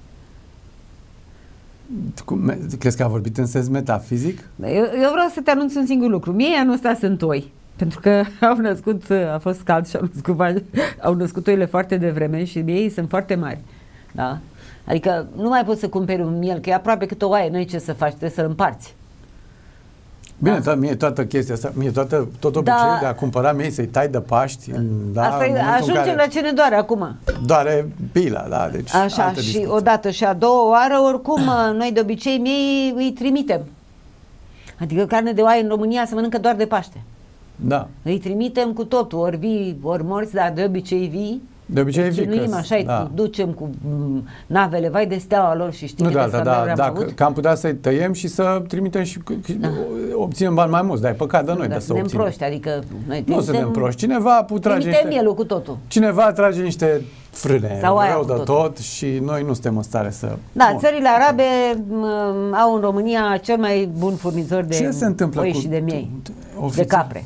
crezi că a vorbit în sens metafizic? Eu vreau să te anunț un singur lucru. Mie anul ăsta sunt oi. Pentru că a fost cald și au născut oile foarte devreme și ei sunt foarte mari. Da? Adică nu mai poți să cumperi un miel, că e aproape cât o oaie, n-ai ce să faci, trebuie să-l împarți. Bine, da. Mie toată chestia asta, tot obiceiul de a cumpăra miei, să-i tai de Paști. Da, asta ajungem la ce ne doare acum. Doare pila, da, deci așa, și discuție. Odată și a doua oară, oricum, noi de obicei miei îi trimitem. Adică carne de oaie în România se mănâncă doar de Paște. Da. Îi trimitem cu totul, ori vii, ori morți, dar de obicei vii. De obicei vii. Așa, da. Ducem cu navele, vai de steaua lor și știi. Nu de alta, că am putea să-i tăiem și să trimitem și obținem bani mai mulți, dar e păcat de noi de să obținem. Proști, adică noi nu suntem proști. Cineva trage mielul cu totul. Cineva trage niște frâne rău de tot și noi nu suntem în stare să... Da, țările arabe au în România cel mai bun furnizor de oi și de miei, de capre.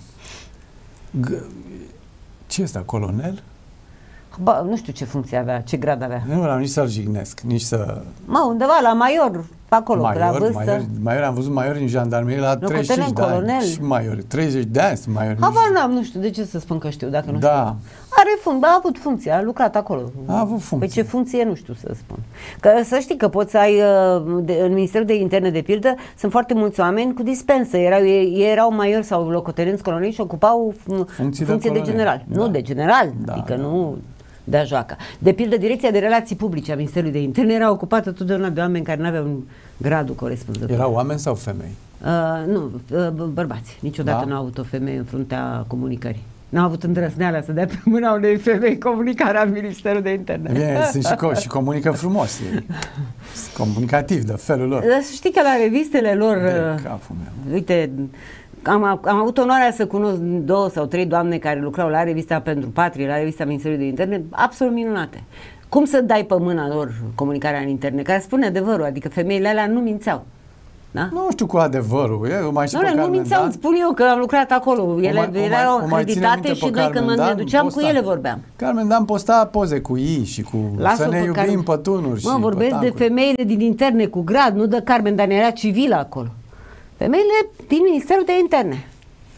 Ce este, colonel? Bă, nu știu ce funcție avea, ce grad avea. Nu vreau nici să-l jignesc, nici să... Undeva la major, pe acolo, la vârstă. Major, am văzut majori în jandarmerie la 35 de ani. Și majori, 30 de ani sunt majori. Habar n-am, nu știu, de ce să spun că știu, dacă nu știu. A avut funcție, a lucrat acolo. A avut funcție. Pe ce funcție, nu știu să spun. Că să știi că poți să ai, în Ministerul de Interne, de pildă, sunt foarte mulți oameni cu dispensă. Erau majori sau locotenenți coloneli și ocupau funcție de general. Da. Nu de general, adică nu... de-a joacă. De pildă, Direcția de Relații Publice a Ministerului de Interne era ocupată totdeauna de oameni care nu aveau un gradul corespunzător. Erau oameni sau femei? Nu, bărbați. Niciodată nu au avut o femeie în fruntea comunicării. N-au avut îndrăzneala să dea pe mâna unei femei comunicarea în Ministerul de Interne. Bine, sunt și comunică frumos. Comunicativ, de felul lor. Dar să știi că la revistele lor... Uite... Am avut onoarea să cunosc 2 sau 3 doamne care lucrau la Revista Pentru Patrie, la Revista Ministerului de Interne, absolut minunate. Cum să dai pe mâna lor comunicarea în interne? Care spune adevărul, adică femeile alea nu mințeau. Da? Nu știu cu adevărul. Nu mințeau, spun eu că am lucrat acolo. Ele erau acreditate și noi când ne duceam cu ele vorbeam. Carmen Dan posta poze cu ei și cu să ne iubim pe tunuri. Mă, vorbesc de femeile din interne cu grad, nu de Carmen Dan, era civilă acolo. Femeile din Ministerul de Interne.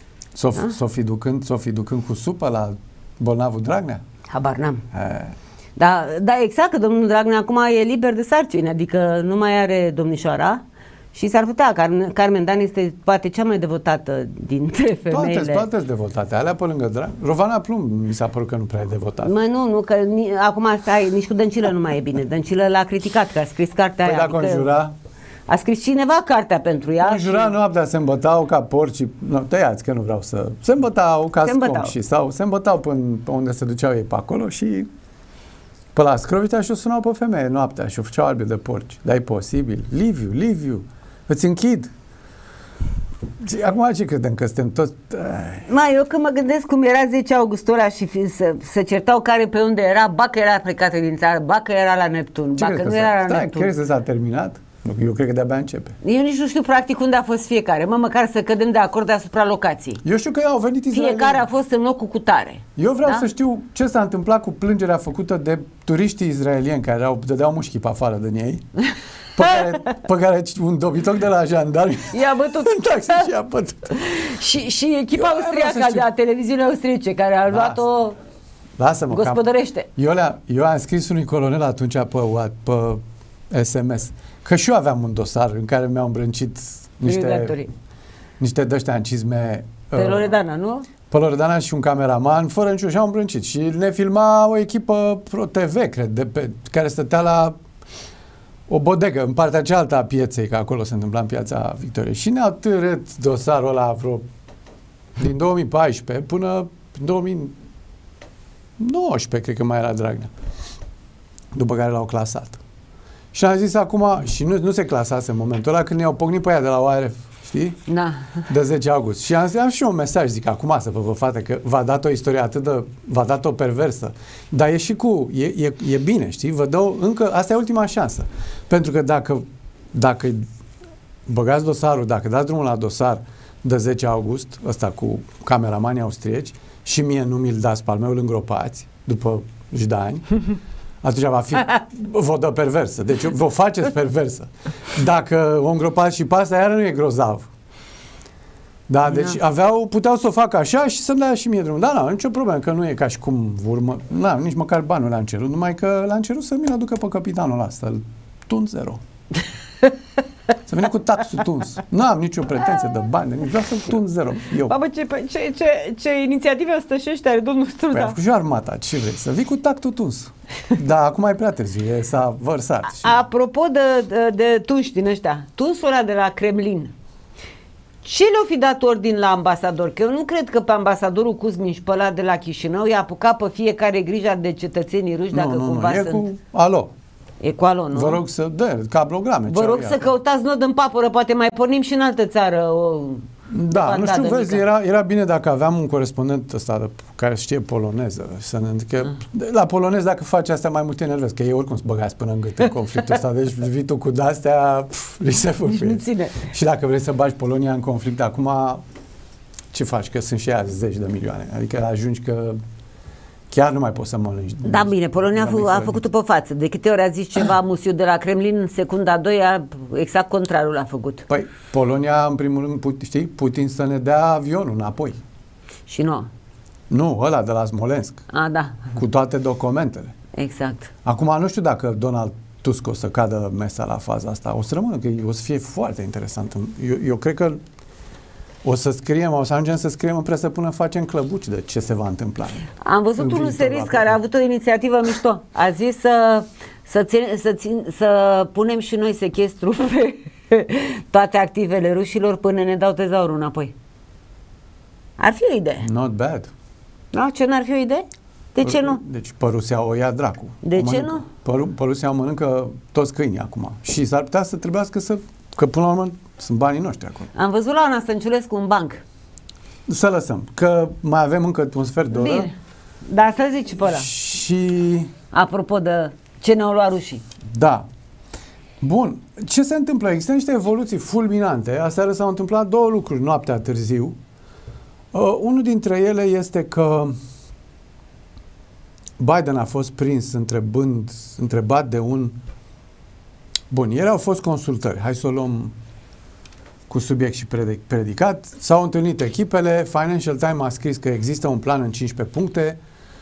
S-o fi ducând cu supă la bolnavul Dragnea? Habar n-am. Da, exact, că domnul Dragnea acum e liber de sarcini, adică nu mai are domnișoara și s-ar putea, Carmen Dan este poate cea mai devotată dintre femeile. Toate sunt devotate, alea pe lângă Dragnea. Rovana Plumb mi s-a părut că nu prea e devotată. Nu, că acum stai, nici cu Dăncilă nu mai e bine. Dăncilă l-a criticat, că a scris cartea aia. Dacă înjura... A scris cineva cartea pentru ea. Înjura noaptea, se îmbătau ca porci. Nu, tăiați, că nu vreau să... Se îmbătau ca sconși sau se îmbătau până unde se duceau ei pe acolo și pe la Scrovita și o sunau pe femeie noaptea și o făceau albe de porci. Dar e posibil. Liviu, îți închid. Acum ce credem, că suntem toți... Eu când mă gândesc cum era 10 august ăla și se certau care pe unde era, ba că era plecată din țară, ba că era la Neptun, ba că nu era la Neptun. Crezi că s-a terminat? Eu cred că de-abia începe. Eu nici nu știu practic unde a fost fiecare. Măcar să cădem de acord asupra locației. Eu știu că au venit israelieni. Fiecare a fost în locul cu tare. Eu vreau să știu ce s-a întâmplat cu plângerea făcută de turiștii israelieni care dădeau mușchii pe afară din ei. Pe care un dobitoc de la jandarmi i-a bătut în taxi și i-a bătut. Și echipa austriacă de la televiziune austriece care a luat-o gospodărește. Eu am scris unui colonel atunci pe SMS că și eu aveam un dosar în care mi-au îmbrâncit niște de-ăștia în cizme. Pe Loredana, nu? Pe Loredana și un cameraman, fără niciun, și au îmbrâncit. Și ne filma o echipă Pro TV, cred, care stătea la o bodegă, în partea cealaltă a pieței, că acolo se întâmpla în Piața Victoriei. Și ne-au târât dosarul ăla din 2014 până în 2019, cred că mai era Dragnea. După care l-au clasat. Și am zis acum, și nu se clasase în momentul ăla, când i-au pocnit pe aia de la ORF știi? Da. De 10 august. Și am și un mesaj, zic, acum să vă fate că v-a dat o istorie v-a dat o perversă. Dar e și e bine, știi? Vă dau încă, asta e ultima șansă. Pentru că dacă băgați dosarul, dacă dați drumul la dosar de 10 august, ăsta cu cameramanii austrieci, și mie nu mi-l dați pe al meu, îl îngropați după Jdani, atunci vă dă perversă. Deci vă faceți perversă. Dacă o îngropați și pe asta, iară nu e grozav. Da, deci puteau să o facă așa și să-mi dea și mie drumul. Da, nicio problemă, că nu e ca și cum nici măcar banul l-am cerut, numai că l-am cerut să mi-l aducă pe capitanul ăla, să-l tun zero. Să vină cu taxul tuns. Nu am nicio pretenție de bani, nici vreau să-l tun zero. Eu. Babă, ce inițiative ostășești are domnul Sturza? Păi am făcut și eu armata, ce vrei? Să vii cu tactul tuns. Da, acum e prea târziu, s-a vărsat. Apropo de tunși din ăștia, tunsul ăla de la Kremlin, ce le-o fi dat ordin la ambasador? Că eu nu cred că pe ambasadorul Kuzmin și pe ăla de la Chișinău i-a apucat pe fiecare grija de cetățenii ruși dacă cumva sunt... cu alo. E cu alo, nu? Vă rog să cablograme. Vă rog să căutați nod în papură, poate mai pornim și în altă țară. Da, nu știu, vezi, era bine dacă aveam un corespondent ăsta care știe poloneză. La polonez, dacă faci asta, mai mult te enervezi, că ei oricum se băgați până în gât în conflictul ăsta. Deci vii tu cu de-astea, li se fârfie. Și dacă vrei să bagi Polonia în conflict acum, ce faci? Că sunt și aia 10 de milioane. Adică ajungi că chiar nu mai poți să mănânci. Da, bine, Polonia a făcut-o pe față. De câte ori a zis ceva Musiu de la Kremlin, în secunda a doua, exact contrarul a făcut. Păi, Polonia, în primul rând, știi, Putin să ne dea avionul înapoi. Și nu? Nu, ăla de la Smolensk. A, da. Cu toate documentele. Exact. Acum, nu știu dacă Donald Tusk o să cadă mesa la faza asta. O să rămână, că o să fie foarte interesant. Eu cred că o să ajungem să scriem în presă până facem clăbuci de ce se va întâmpla. Am văzut unul serios care a avut o inițiativă mișto. A zis să punem și noi sechestru pe toate activele rușilor până ne dau tezaurul înapoi. Ar fi o idee. Not bad. Da, ce n-ar fi o idee? De ce nu? Deci pe Rusia o ia dracu. De ce nu? Pe Rusia o mănâncă toți câinii acum. Și s-ar putea să trebuiască că până la urmă sunt banii noștri acolo. Am văzut la Ana Stănciulescu un banc. Să lăsăm, că mai avem încă un sfert de oră. Bine, dar să zici pe ăla. Și... apropo de ce ne-au luat rușii. Da. Bun. Ce se întâmplă? Există niște evoluții fulminante. Aseară s-au întâmplat două lucruri noaptea târziu. Unul dintre ele este că Biden a fost prins întrebat de un... Bun, ieri au fost consultări. Hai să o luăm cu subiect și predicat. S-au întâlnit echipele. Financial Times a scris că există un plan în 15 puncte.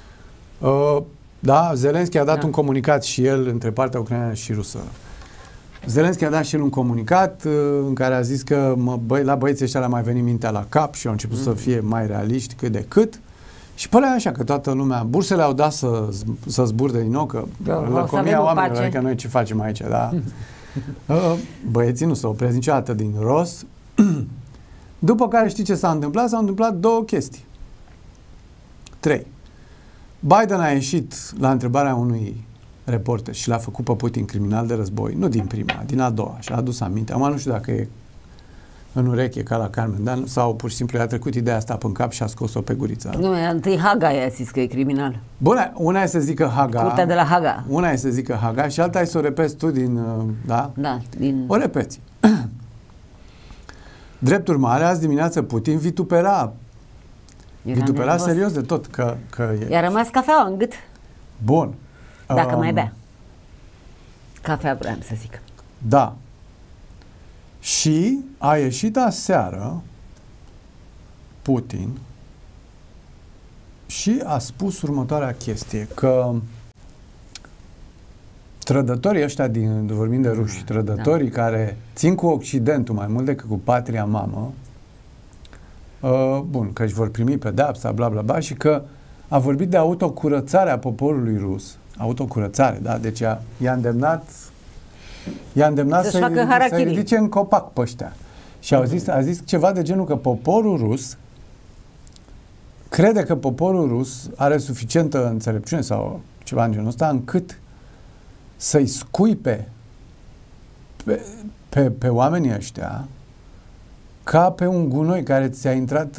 Da, Zelenski a dat un comunicat și el între partea ucraineană și rusă. Zelenski a dat și el un comunicat în care a zis că la băieții ăștia le-a mai venit mintea la cap și au început să fie mai realiști cât de cât. Și părea așa că toată lumea, bursele au dat să zburde din nou, că lăcomia oamenilor, adică noi ce facem aici, da? Băieții nu se opresc niciodată din rost. După care știi ce s-a întâmplat? S-au întâmplat două chestii. 3. Biden a ieșit la întrebarea unui reporter și l-a făcut pe Putin criminal de război, nu din prima, din a doua, și a adus aminte. Acum nu știu dacă e în ureche ca la Carmen Dan sau pur și simplu i-a trecut ideea asta pe cap și a scos-o pe guriță. Nu, întâi Haga i-a zis că e criminal. Bun, una e să zică Haga. Curtea de la Haga. Una e să zică Haga și alta e să o repeți tu din... Da? Da, din... O repeți. Drept urmare, azi dimineață Putin vitupera serios de tot că i-a rămas cafeaua în gât. Bun. Dacă mai bea. Cafea vreau să zic. Da. Și a ieșit aseară Putin și a spus următoarea chestie, că trădătorii ăștia, vorbind de ruși, trădătorii care țin cu Occidentul mai mult decât cu patria mamă, bun, că își vor primi pedeapsa, bla bla bla, și că a vorbit de autocurățarea poporului rus. Autocurățare, da? Deci i-a îndemnat să ridice în copac pe ăștia. Și a zis ceva de genul că poporul rus crede că poporul rus are suficientă înțelepciune sau ceva în genul ăsta încât să-i scuipe pe oamenii ăștia ca pe un gunoi care ți-a intrat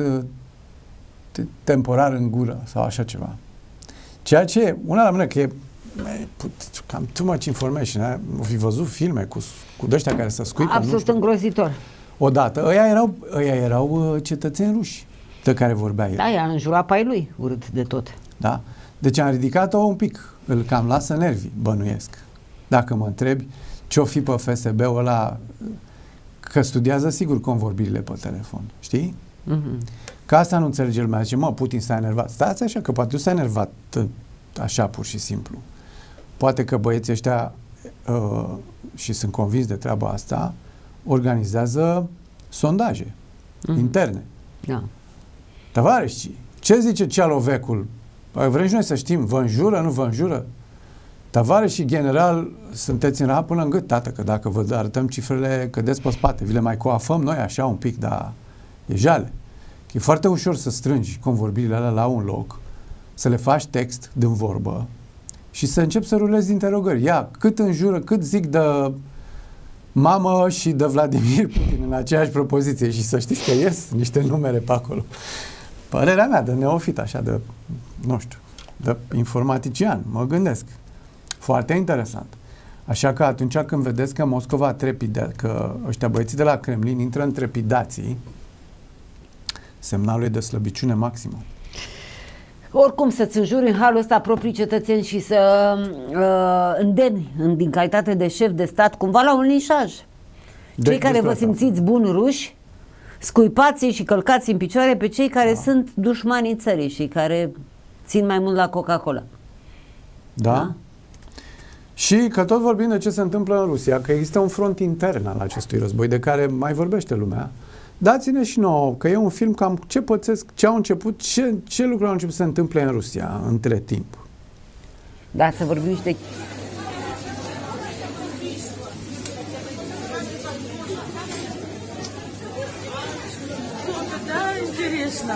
temporar în gură sau așa ceva. Ceea ce, una la mână, că e cam too much information. Au fi văzut filme cu ăștia care se scuipă. Absolut îngrozitor. Odată. Ăia erau cetățeni ruși de care vorbea el. Da, i-a înjurat pe ai lui, urât de tot. Da? Deci am ridicat-o un pic. Îl cam lasă nervii, bănuiesc. Dacă mă întrebi ce-o fi pe FSB-ul ăla, că studiază sigur convorbirile pe telefon. Știi? Că asta nu înțelege lumea. Zice, mă, Putin s-a enervat. Stați așa, că poate nu s-a enervat așa pur și simplu. Poate că băieții ăștia, și sunt convins de treaba asta, organizează sondaje interne. Da. Tăvarești, ce zice Cealovecul? Vrem și noi să știm, vă înjură, nu vă înjură? Tăvarești și general, sunteți în rahat până în gât, tată, că dacă vă arătăm cifrele, cădeți pe spate. Vi le mai coafăm noi așa un pic, dar e jale. E foarte ușor să strângi convorbirile alea la un loc, să le faci text din vorbă și să începi să rulezi interogări. Ia, cât înjură, cât zic de mamă și de Vladimir Putin în aceeași propoziție și să știți că ies niște numere pe acolo. Părerea mea de neofit, așa, de, nu știu, de informatician, mă gândesc. Foarte interesant. Așa că atunci când vedeți că Moscova trepide, că ăștia băieții de la Kremlin intră în trepidații, semnalul e de slăbiciune maximă. Oricum, să-ți înjuri în halul ăsta proprii cetățeni și să îndemni, din calitate de șef de stat, cumva la un linșaj. Cei care vă simțiți buni ruși, scuipați și călcați în picioare pe cei care sunt dușmanii țării și care țin mai mult la Coca-Cola. Da? Și că tot vorbim de ce se întâmplă în Rusia, că există un front intern al acestui război de care mai vorbește lumea. Dați-ne și nouă, că e un film cam ce pățesc, ce au început, ce lucruri au început să se întâmple în Rusia între timp. Da, să vorbim niște... Да, интересно.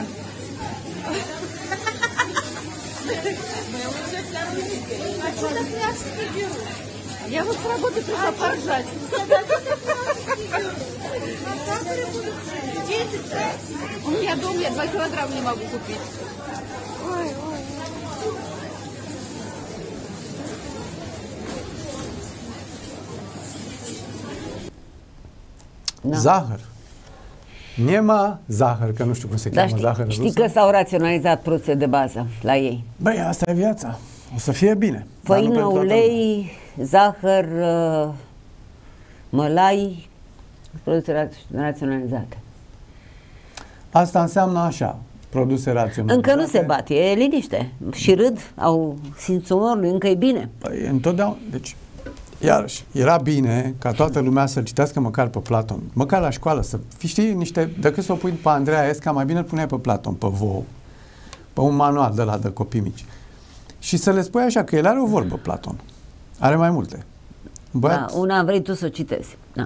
А что так пляски берут? Я вот с работы пришла поржать. У меня дома я 2 килограмма не могу купить. Ой, ой. Da. Zahăr. Niema zahăr, că nu știu cum se cheamă zahăr în știi rusă. că s-au raționalizat produse de bază la ei. Băi, asta e viața. O să fie bine. Făină, ulei, zahăr, mălai, produse raționalizate. Asta înseamnă așa, produse raționalizate. Încă nu se bat, e liniște. Și râd, au simțul umorului, încă e bine. Păi, întotdeauna, deci, iarăși, era bine ca toată lumea să-l citească măcar pe Platon, măcar la școală, să știi niște, decât să o pui pe Andreea Esca, mai bine îl puneai pe Platon, pe Vou, pe un manual de la de copii mici. Și să le spui așa, că el are o vorbă, Platon. Are mai multe. Da, una vrei tu să o citezi. Da.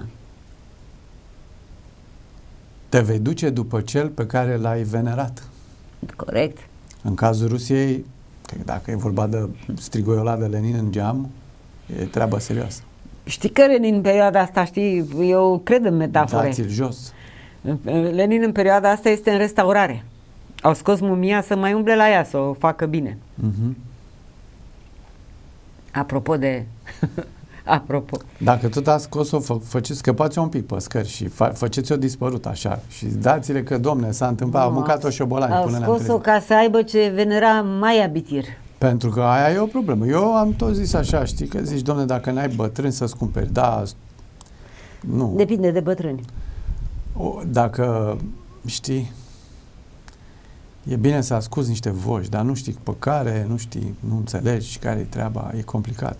Te vei duce după cel pe care l-ai venerat. Corect. În cazul Rusiei, dacă e vorba de strigoiul ăla de Lenin în geam, e treabă serioasă. Știi că Lenin în perioada asta, știi, eu cred în metafore. Dați-l jos. Lenin în perioada asta este în restaurare. Au scos mumia să mai umble la ea, să o facă bine. Apropo de... Apropo. Dacă tot ați scos-o, scăpați-o un pic pe scări și faceți-o dispărut așa. Și dați-le că, domne, s-a întâmplat, au mâncat-o șobolani. Au scos-o ca să aibă ce venera mai abitir. Pentru că aia e o problemă. Eu am tot zis așa, știi, că zici, domne, dacă n-ai bătrâni să-ți cumperi, da, nu. Depinde de bătrâni. Dacă, știi, e bine să asculți niște voci, dar nu știi pe care, nu știi, nu înțelegi care e treaba, e complicat.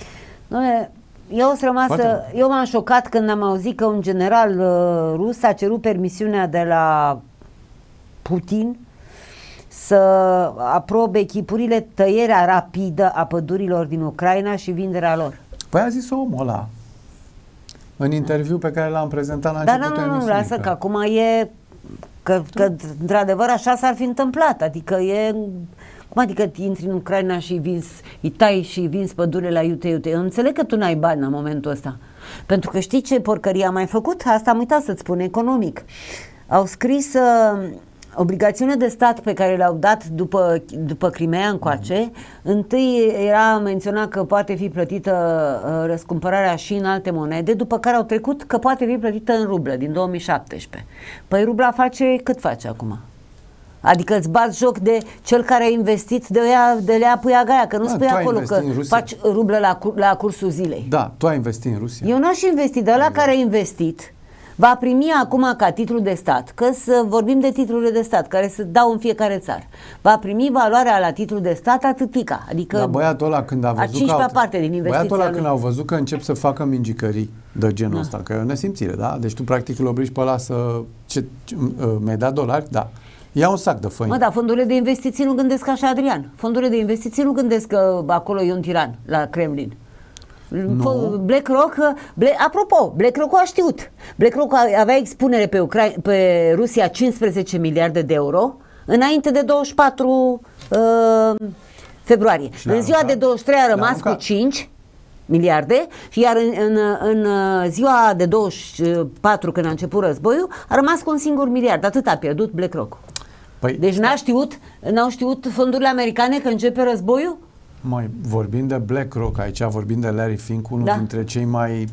Eu m-am șocat când am auzit că un general rus a cerut permisiunea de la Putin să aprobe echipurile tăierea rapidă a pădurilor din Ucraina și vinderea lor. Păi a zis omul ăla în interviu pe care l-am prezentat la începutul emisiunii. Nu, lasă că acum e că într-adevăr așa s-ar fi întâmplat, adică e... Cum adică intri în Ucraina și îi tai și vinzi pădurile la iute? Eu înțeleg că tu n-ai bani la momentul ăsta. Pentru că știi ce porcărie am mai făcut? Asta am uitat să-ți spun, economic. au scris obligațiunile de stat pe care le-au dat după Crimea încoace. Întâi era menționat că poate fi plătită răscumpărarea și în alte monede, după care au trecut că poate fi plătită în rublă din 2017. Păi rubla cât face acum? Adică îți bați joc de cel care a investit de lea puia gaia, că nu spui acolo că faci rublă la cursul zilei. Da, tu ai investit în Rusia. Eu n-aș investi, dar ăla care a investit va primi acum ca titlu de stat, că să vorbim de titlurile de stat care se dau în fiecare țară, va primi valoarea la titlu de stat atâtica, adică da, băiatul ăla când a văzut parte din băiatul ăla când au văzut că încep să facă mingicării de genul ăsta, că e o nesimțire, da? Deci tu practic îl obligi pe ăla să mi-ai dat dolari, da. Ia un sac de făină. Dar fondurile de investiții nu gândesc așa, Adrian. Fondurile de investiții nu gândesc că acolo e un tiran la Kremlin. BlackRock, apropo, BlackRock a știut. BlackRock avea expunere pe Rusia 15 miliarde de euro înainte de 24 februarie. În ziua de 23 a rămas cu 5 miliarde, iar în ziua de 24, când a început războiul, a rămas cu 1 singur miliard. Atât a pierdut BlackRock. Deci n-au știut fondurile americane că începe războiul? Mai vorbim de BlackRock aici, vorbim de Larry Fink, unul dintre cei mai...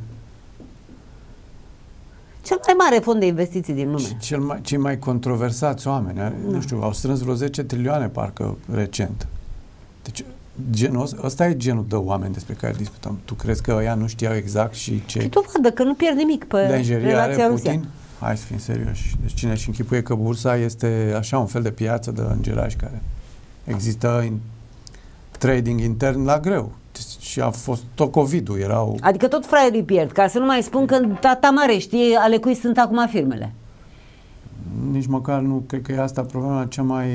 Cel mai mare fond de investiții din lume. Cei mai controversați oameni. Nu știu, au strâns vreo 10 trilioane, parcă, recent. Deci, ăsta e genul de oameni despre care discutăm. Tu crezi că ăia nu știau exact și ce... Dovadă că nu pierd nimic pe relația Rusia. Hai să fim serioși. Deci cine își închipuie că bursa este așa un fel de piață de îngerași care există trading intern la greu. Și a fost tot COVID-ul, erau... Adică tot fraierii pierd, ca să nu mai spun că tata mare știe ale cui sunt acum firmele. Nici măcar nu cred că e asta problema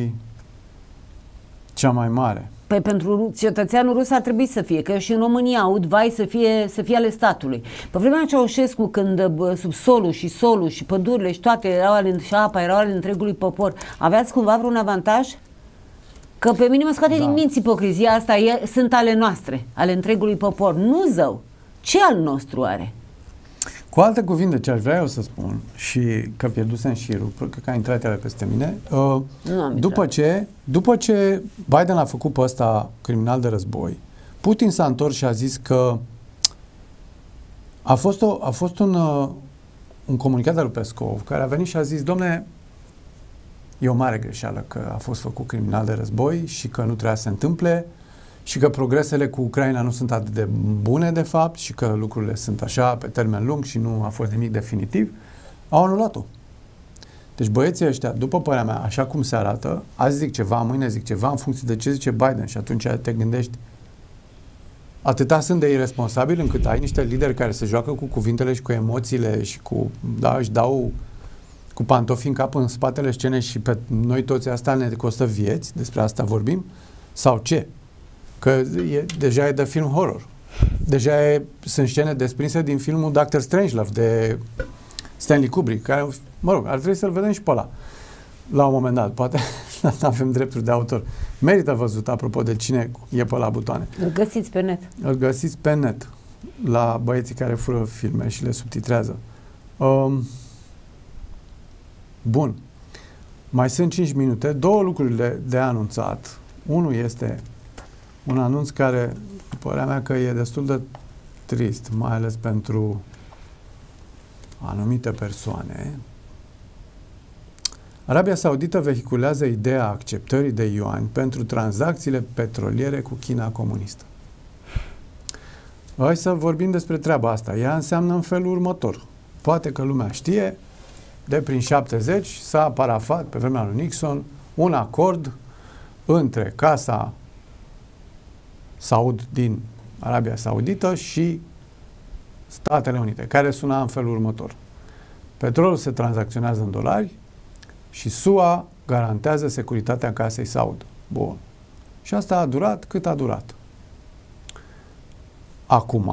cea mai mare. Păi pentru cetățeanul rus ar trebui să fie, că eu și în România aud vai să fie ale statului. Pe vremea Ceaușescu, când subsolul și pădurile și toate erau și apa erau ale întregului popor, aveați cumva vreun avantaj? Că pe mine mă scoate din minți ipocrizia asta, sunt ale noastre, ale întregului popor. Nu zău. Ce al nostru are? Cu alte cuvinte, ce aș vrea eu să spun, și că pierdusem șirul, cred că a intrat ele peste mine, după ce Biden a făcut pe ăsta criminal de război, Putin s-a întors și a zis că a fost un comunicat de lui Peskov care a venit și a zis, domne, e o mare greșeală că a fost făcut criminal de război și că nu trebuia să se întâmple și că progresele cu Ucraina nu sunt atât de bune, de fapt, și că lucrurile sunt așa pe termen lung și nu a fost nimic definitiv, au anulat-o. Deci băieții ăștia, după părerea mea, așa cum se arată, azi zic ceva, mâine zic ceva, în funcție de ce zice Biden, și atunci te gândești, atâta sunt de irresponsabili încât ai niște lideri care se joacă cu cuvintele și cu emoțiile și își dau cu pantofi în cap în spatele scenei și pe noi toți asta ne costă vieți, despre asta vorbim, sau ce? Că deja e de film horror. Deja sunt scene desprinse din filmul Dr. Strangelove de Stanley Kubrick, care, mă rog, ar trebui să-l vedem și pe ăla la un moment dat, poate nu avem drepturi de autor. Merită văzut, apropo de cine e pe la butoane. Îl găsiți pe net. Îl găsiți pe net la băieții care fură filme și le subtitrează. Bun. Mai sunt 5 minute. 2 lucruri de anunțat. Unul este un anunț care, după părerea mea, că e destul de trist, mai ales pentru anumite persoane. Arabia Saudită vehiculează ideea acceptării de yuan pentru tranzacțiile petroliere cu China comunistă. Hai să vorbim despre treaba asta. Ea înseamnă în felul următor. Poate că lumea știe, de prin 70 s-a parafat pe vremea lui Nixon un acord între Casa Saud din Arabia Saudită și Statele Unite, care suna în felul următor. Petrolul se tranzacționează în dolari și SUA garantează securitatea Casei Saud. Bun. Și asta a durat cât a durat. Acum,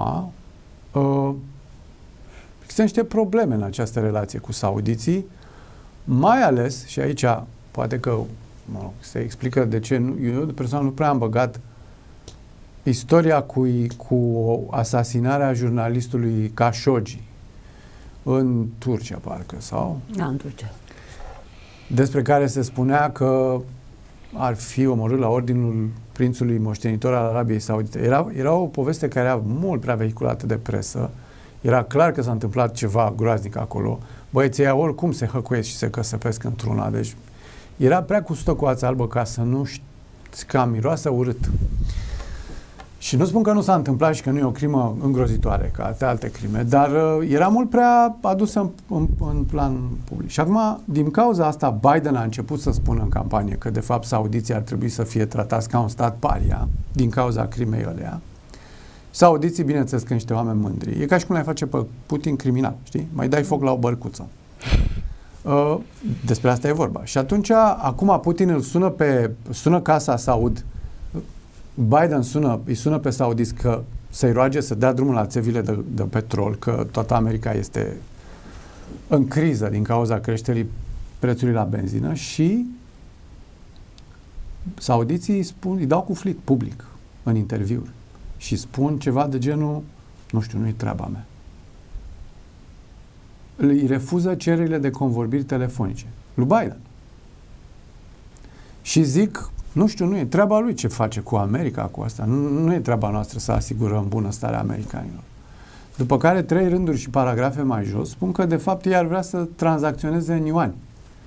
există niște probleme în această relație cu saudiții, mai ales, și aici poate că se explică de ce eu de persoană nu prea am băgat istoria cu asasinarea jurnalistului Khashoggi în Turcia, parcă, sau? Da, în Turcia. despre care se spunea că ar fi omorât la ordinul prințului moștenitor al Arabiei Saudite. Era o poveste care era mult prea vehiculată de presă. Era clar că s-a întâmplat ceva groaznic acolo. Băieții ăia oricum se hăcuiesc și se căsăpesc într-una. Deci era prea cusută cu ața albă ca să nu știți, ca miroasă urât. Și nu spun că nu s-a întâmplat și că nu e o crimă îngrozitoare ca alte crime, dar era mult prea adusă în plan public. Și acum, din cauza asta, Biden a început să spună în campanie că, de fapt, saudiții ar trebui să fie tratați ca un stat paria, din cauza crimei alea. Saudiții, bineînțeles că niște oameni mândri. E ca și cum l-ai face pe Putin criminal, știi? Mai dai foc la o bărcuță. Despre asta e vorba. Și atunci, acum Putin îl sună Casa Saud. Biden îi sună pe saudiți că să-i roage să dea drumul la țevile de petrol, că toată America este în criză din cauza creșterii prețului la benzină, și saudiții îi dau cu flit public în interviuri și spun ceva de genul, nu știu, nu-i treaba mea. Îi refuză cererile de convorbiri telefonice lui Biden. Și zic, nu știu, nu e treaba lui ce face cu America, cu asta. Nu e treaba noastră să asigurăm bunăstarea americanilor. După care 3 rânduri și paragrafe mai jos spun că, de fapt, ei ar vrea să tranzacționeze în yuani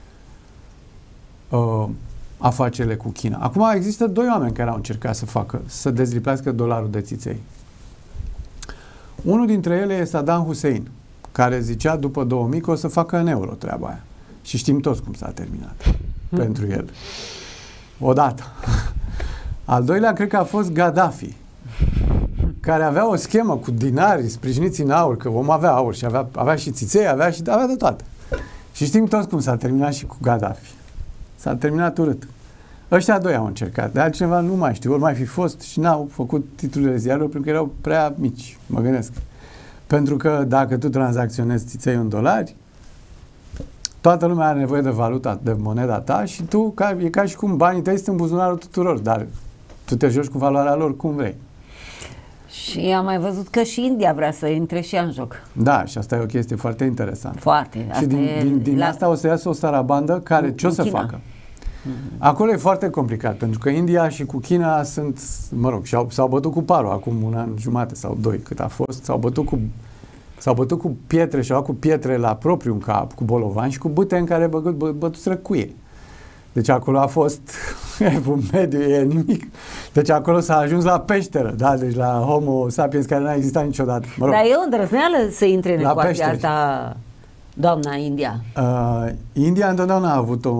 afacerile cu China. Acum există 2 oameni care au încercat să dezlipească dolarul de țiței. Unul dintre ele e Saddam Hussein, care zicea după 2000 că o să facă în euro treaba aia. Și știm toți cum s-a terminat pentru el. Odată. Al doilea cred că a fost Gaddafi, care avea o schemă cu dinari sprijiniți în aur, că om avea aur și avea și țiței, avea de toate. Și știm toți cum s-a terminat și cu Gaddafi. S-a terminat urât. Ăștia 2 au încercat, de altcineva nu mai știu, ori mai fi fost și n-au făcut titlurile ziarelor pentru că erau prea mici, mă gândesc. Pentru că dacă tu tranzacționezi țiței în dolari, toată lumea are nevoie de valuta, de moneda ta și tu, e ca și cum banii tăi sunt în buzunarul tuturor, dar tu te joci cu valoarea lor cum vrei. Și am mai văzut că și India vrea să intre și ea în joc. Da, și asta e o chestie foarte interesantă. Foarte. Și din asta o să iasă o sarabandă care ce o să facă? Acolo e foarte complicat, pentru că India și cu China sunt, mă rog, s-au bătut cu parul acum 1 an jumate sau 2 cât a fost, s-au bătut cu pietre și au cu pietre la propriu în cap, cu bolovani și cu bâte în care bătuseră cuie. Deci acolo a fost un mediu, e nimic. Deci acolo s-a ajuns la peșteră, da? Deci la Homo sapiens care n-a existat niciodată. Mă rog. Dar e o îndrăzneală să intre în ecuația asta, doamna India. India întotdeauna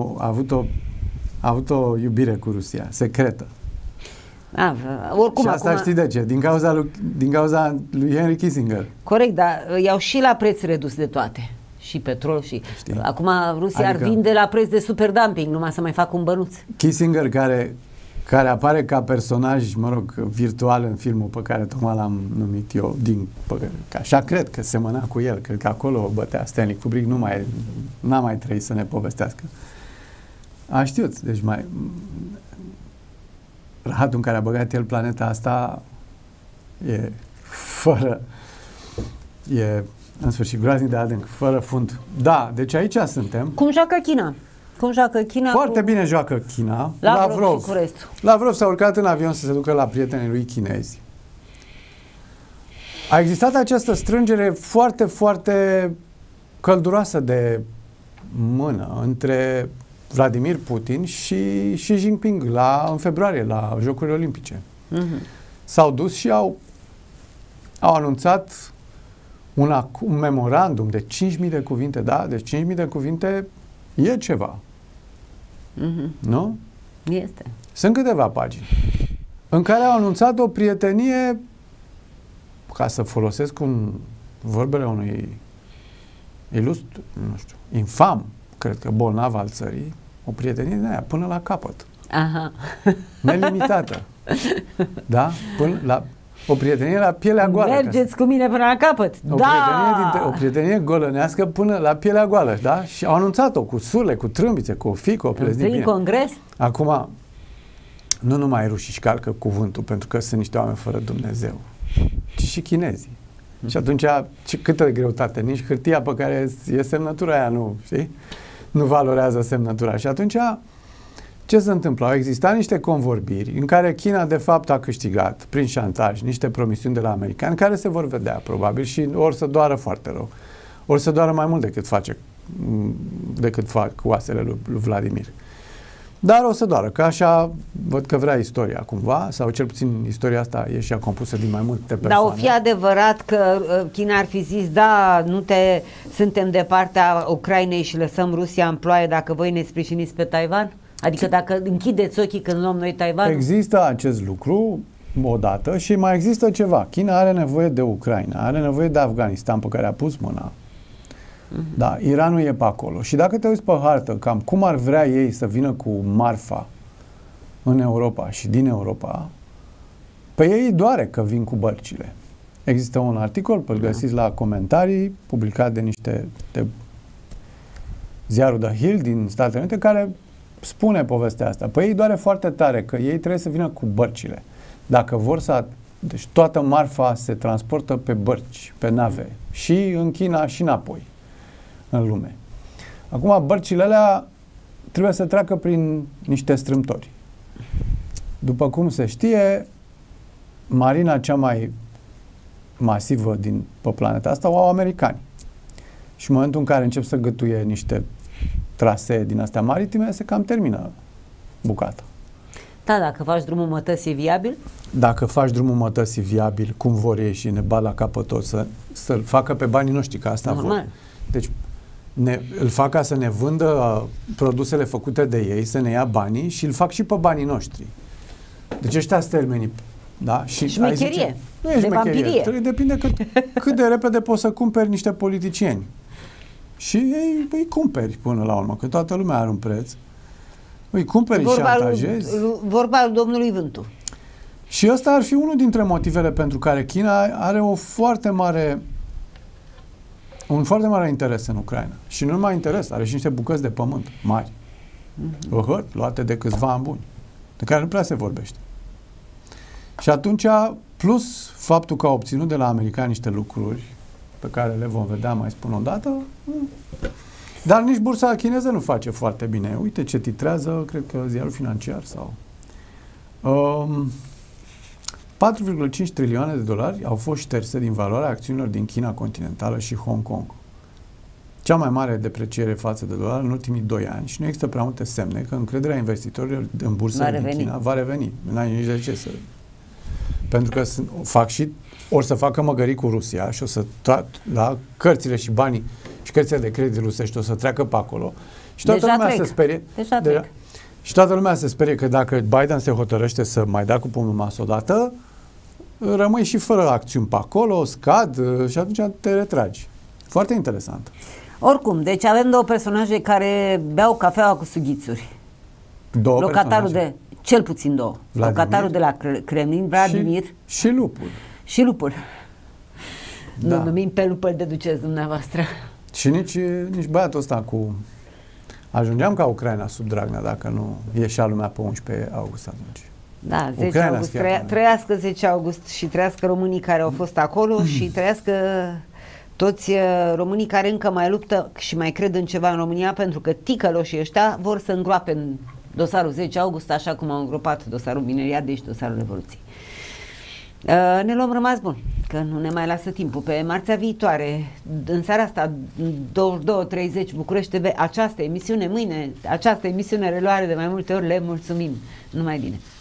a avut o iubire cu Rusia, secretă. Oricum, și asta acum, știi de ce? Din cauza lui Henry Kissinger. Corect, dar iau și la preț redus de toate. Și petrol și... Știi? Acum Rusia ar vinde la preț de superdumping, numai să mai facă un bănuț. Kissinger, care apare ca personaj, mă rog, virtual în filmul pe care tocmai l-am numit eu, așa cred că semăna cu el, cred că acolo bătea Stanley Kubrick, n-a mai trăit să ne povestească. A știut, deci rahatul în care a băgat el planeta asta e în sfârșit groaznic de adânc, fără fund. Da, deci aici suntem. Cum joacă China? Foarte bine joacă China. Lavrov și cu restul. Lavrov s-a urcat în avion să se ducă la prietenii lui chinezi. A existat această strângere foarte, foarte călduroasă de mână între Vladimir Putin și Xi Jinping în februarie, la Jocurile Olimpice. S-au dus și au anunțat un memorandum de 5.000 de cuvinte, da? Deci 5.000 de cuvinte e ceva. Nu? Este. Sunt câteva pagini în care au anunțat o prietenie, ca să folosesc vorbele unui ilustru, nu știu, infam, cred că bolnav al țării, o prietenie de aia, până la capăt. Aha. Nelimitată. Da? O prietenie la pielea goală. Mergeți cu mine până la capăt. O prietenie golănească până la pielea goală, da? Și au anunțat-o cu surle, cu trâmbițe, cu o fică, o pleznit bine. Congres? Acum, nu numai rușii își calcă cuvântul, pentru că sunt niște oameni fără Dumnezeu, ci și chinezii. Și atunci, câtă greutate, nici hârtia pe care e semnătura aia nu, știi? nu valorează semnătura. Și atunci, ce se întâmplă? Au existat niște convorbiri în care China, de fapt, a câștigat, prin șantaj, niște promisiuni de la americani, care se vor vedea, probabil, și or să doară foarte rău. Or să doară mai mult decât fac oasele lui Vladimir. Dar o să doară, că așa văd că vrea istoria cumva, sau cel puțin istoria asta e și compusă din mai multe persoane. Dar o fi adevărat că China ar fi zis, da, suntem de partea Ucrainei și lăsăm Rusia în ploaie dacă voi ne sprijiniți pe Taiwan? Adică dacă închideți ochii când luăm noi Taiwan? Există acest lucru odată și mai există ceva. China are nevoie de Ucraina, are nevoie de Afganistan, pe care a pus mâna. Da, Iranul e pe acolo. Și dacă te uiți pe hartă, cam cum ar vrea ei să vină cu marfa în Europa și din Europa, pe ei doare că vin cu bărcile. Există un articol, îl găsiți la comentarii, publicat de ziarul The Hill din Statele Unite, care spune povestea asta. Pe ei doare foarte tare că ei trebuie să vină cu bărcile. Dacă vor să... Deci toată marfa se transportă pe bărci, pe nave, și în China și înapoi în lume. Acum, bărcile alea trebuie să treacă prin niște strâmtori. După cum se știe, marina cea mai masivă pe planeta asta o au americani. Și în momentul în care încep să gătuie niște trasee din astea maritime, se cam termină bucata. Da, dacă faci drumul mătăsii viabil? Dacă faci drumul mătăsii viabil, cum vor ei și ne bat la capăt tot, să-l facă pe banii noștri, că asta vor. Deci, îl fac ca să ne vândă produsele făcute de ei, să ne ia banii și îl fac și pe banii noștri. Deci ăștia sunt termenii. Da? Și șmecherie. Nu e șmecherie. Depinde cât de repede poți să cumperi niște politicieni. Și îi cumperi până la urmă, că toată lumea are un preț. Îi cumperi și șantajezi. Vorba domnului Vântu. Și ăsta ar fi unul dintre motivele pentru care China are un foarte mare interes în Ucraina. Și nu numai interes, are și niște bucăți de pământ mari. Luate de câțiva ani buni, de care nu prea se vorbește. Și atunci, plus faptul că a obținut de la americani niște lucruri pe care le vom vedea, mai spun o dată, dar nici bursa chineză nu face foarte bine. Uite ce titrează, cred că ziarul financiar sau... 4,5 trilioane de dolari au fost șterse din valoarea acțiunilor din China continentală și Hong Kong. Cea mai mare depreciere față de dolar în ultimii 2 ani și nu există prea multe semne că încrederea investitorilor în bursă din China va reveni. N-ai nici de ce să... Pentru că or să facă măgării cu Rusia și o să cărțile și banii și cărțile de credit rusești o să treacă pe acolo. Și toată lumea se sperie. Și toată lumea se sperie că dacă Biden se hotărăște să mai dea cu pumnul masă odată, rămâi și fără acțiuni pe acolo, scad și atunci te retragi. Foarte interesant. Oricum, deci avem 2 personaje care beau cafeaua cu sughițuri. Cel puțin 2. Locatarul de la Kremlin, Vladimir. Și lupul. Și lupul. Da. Nu numim pe lupul de duceți dumneavoastră. Și nici băiatul ăsta cu... Ajungeam ca Ucraina sub Dragnea dacă nu ieșea lumea pe 11 august atunci. Da, 10 august. Trăiască 10 august și trăiască românii care au fost acolo și trăiască toți românii care încă mai luptă și mai cred în ceva în România, pentru că ticăloșii ăștia vor să îngroape în dosarul 10 august, așa cum au îngropat dosarul Mineriade și dosarul Revoluției. Ne luăm rămas bun, că nu ne mai lasă timpul. Pe marțea viitoare, în seara asta, 22:30 București TV, această emisiune, mâine, această emisiune reluare de mai multe ori, le mulțumim. Numai bine!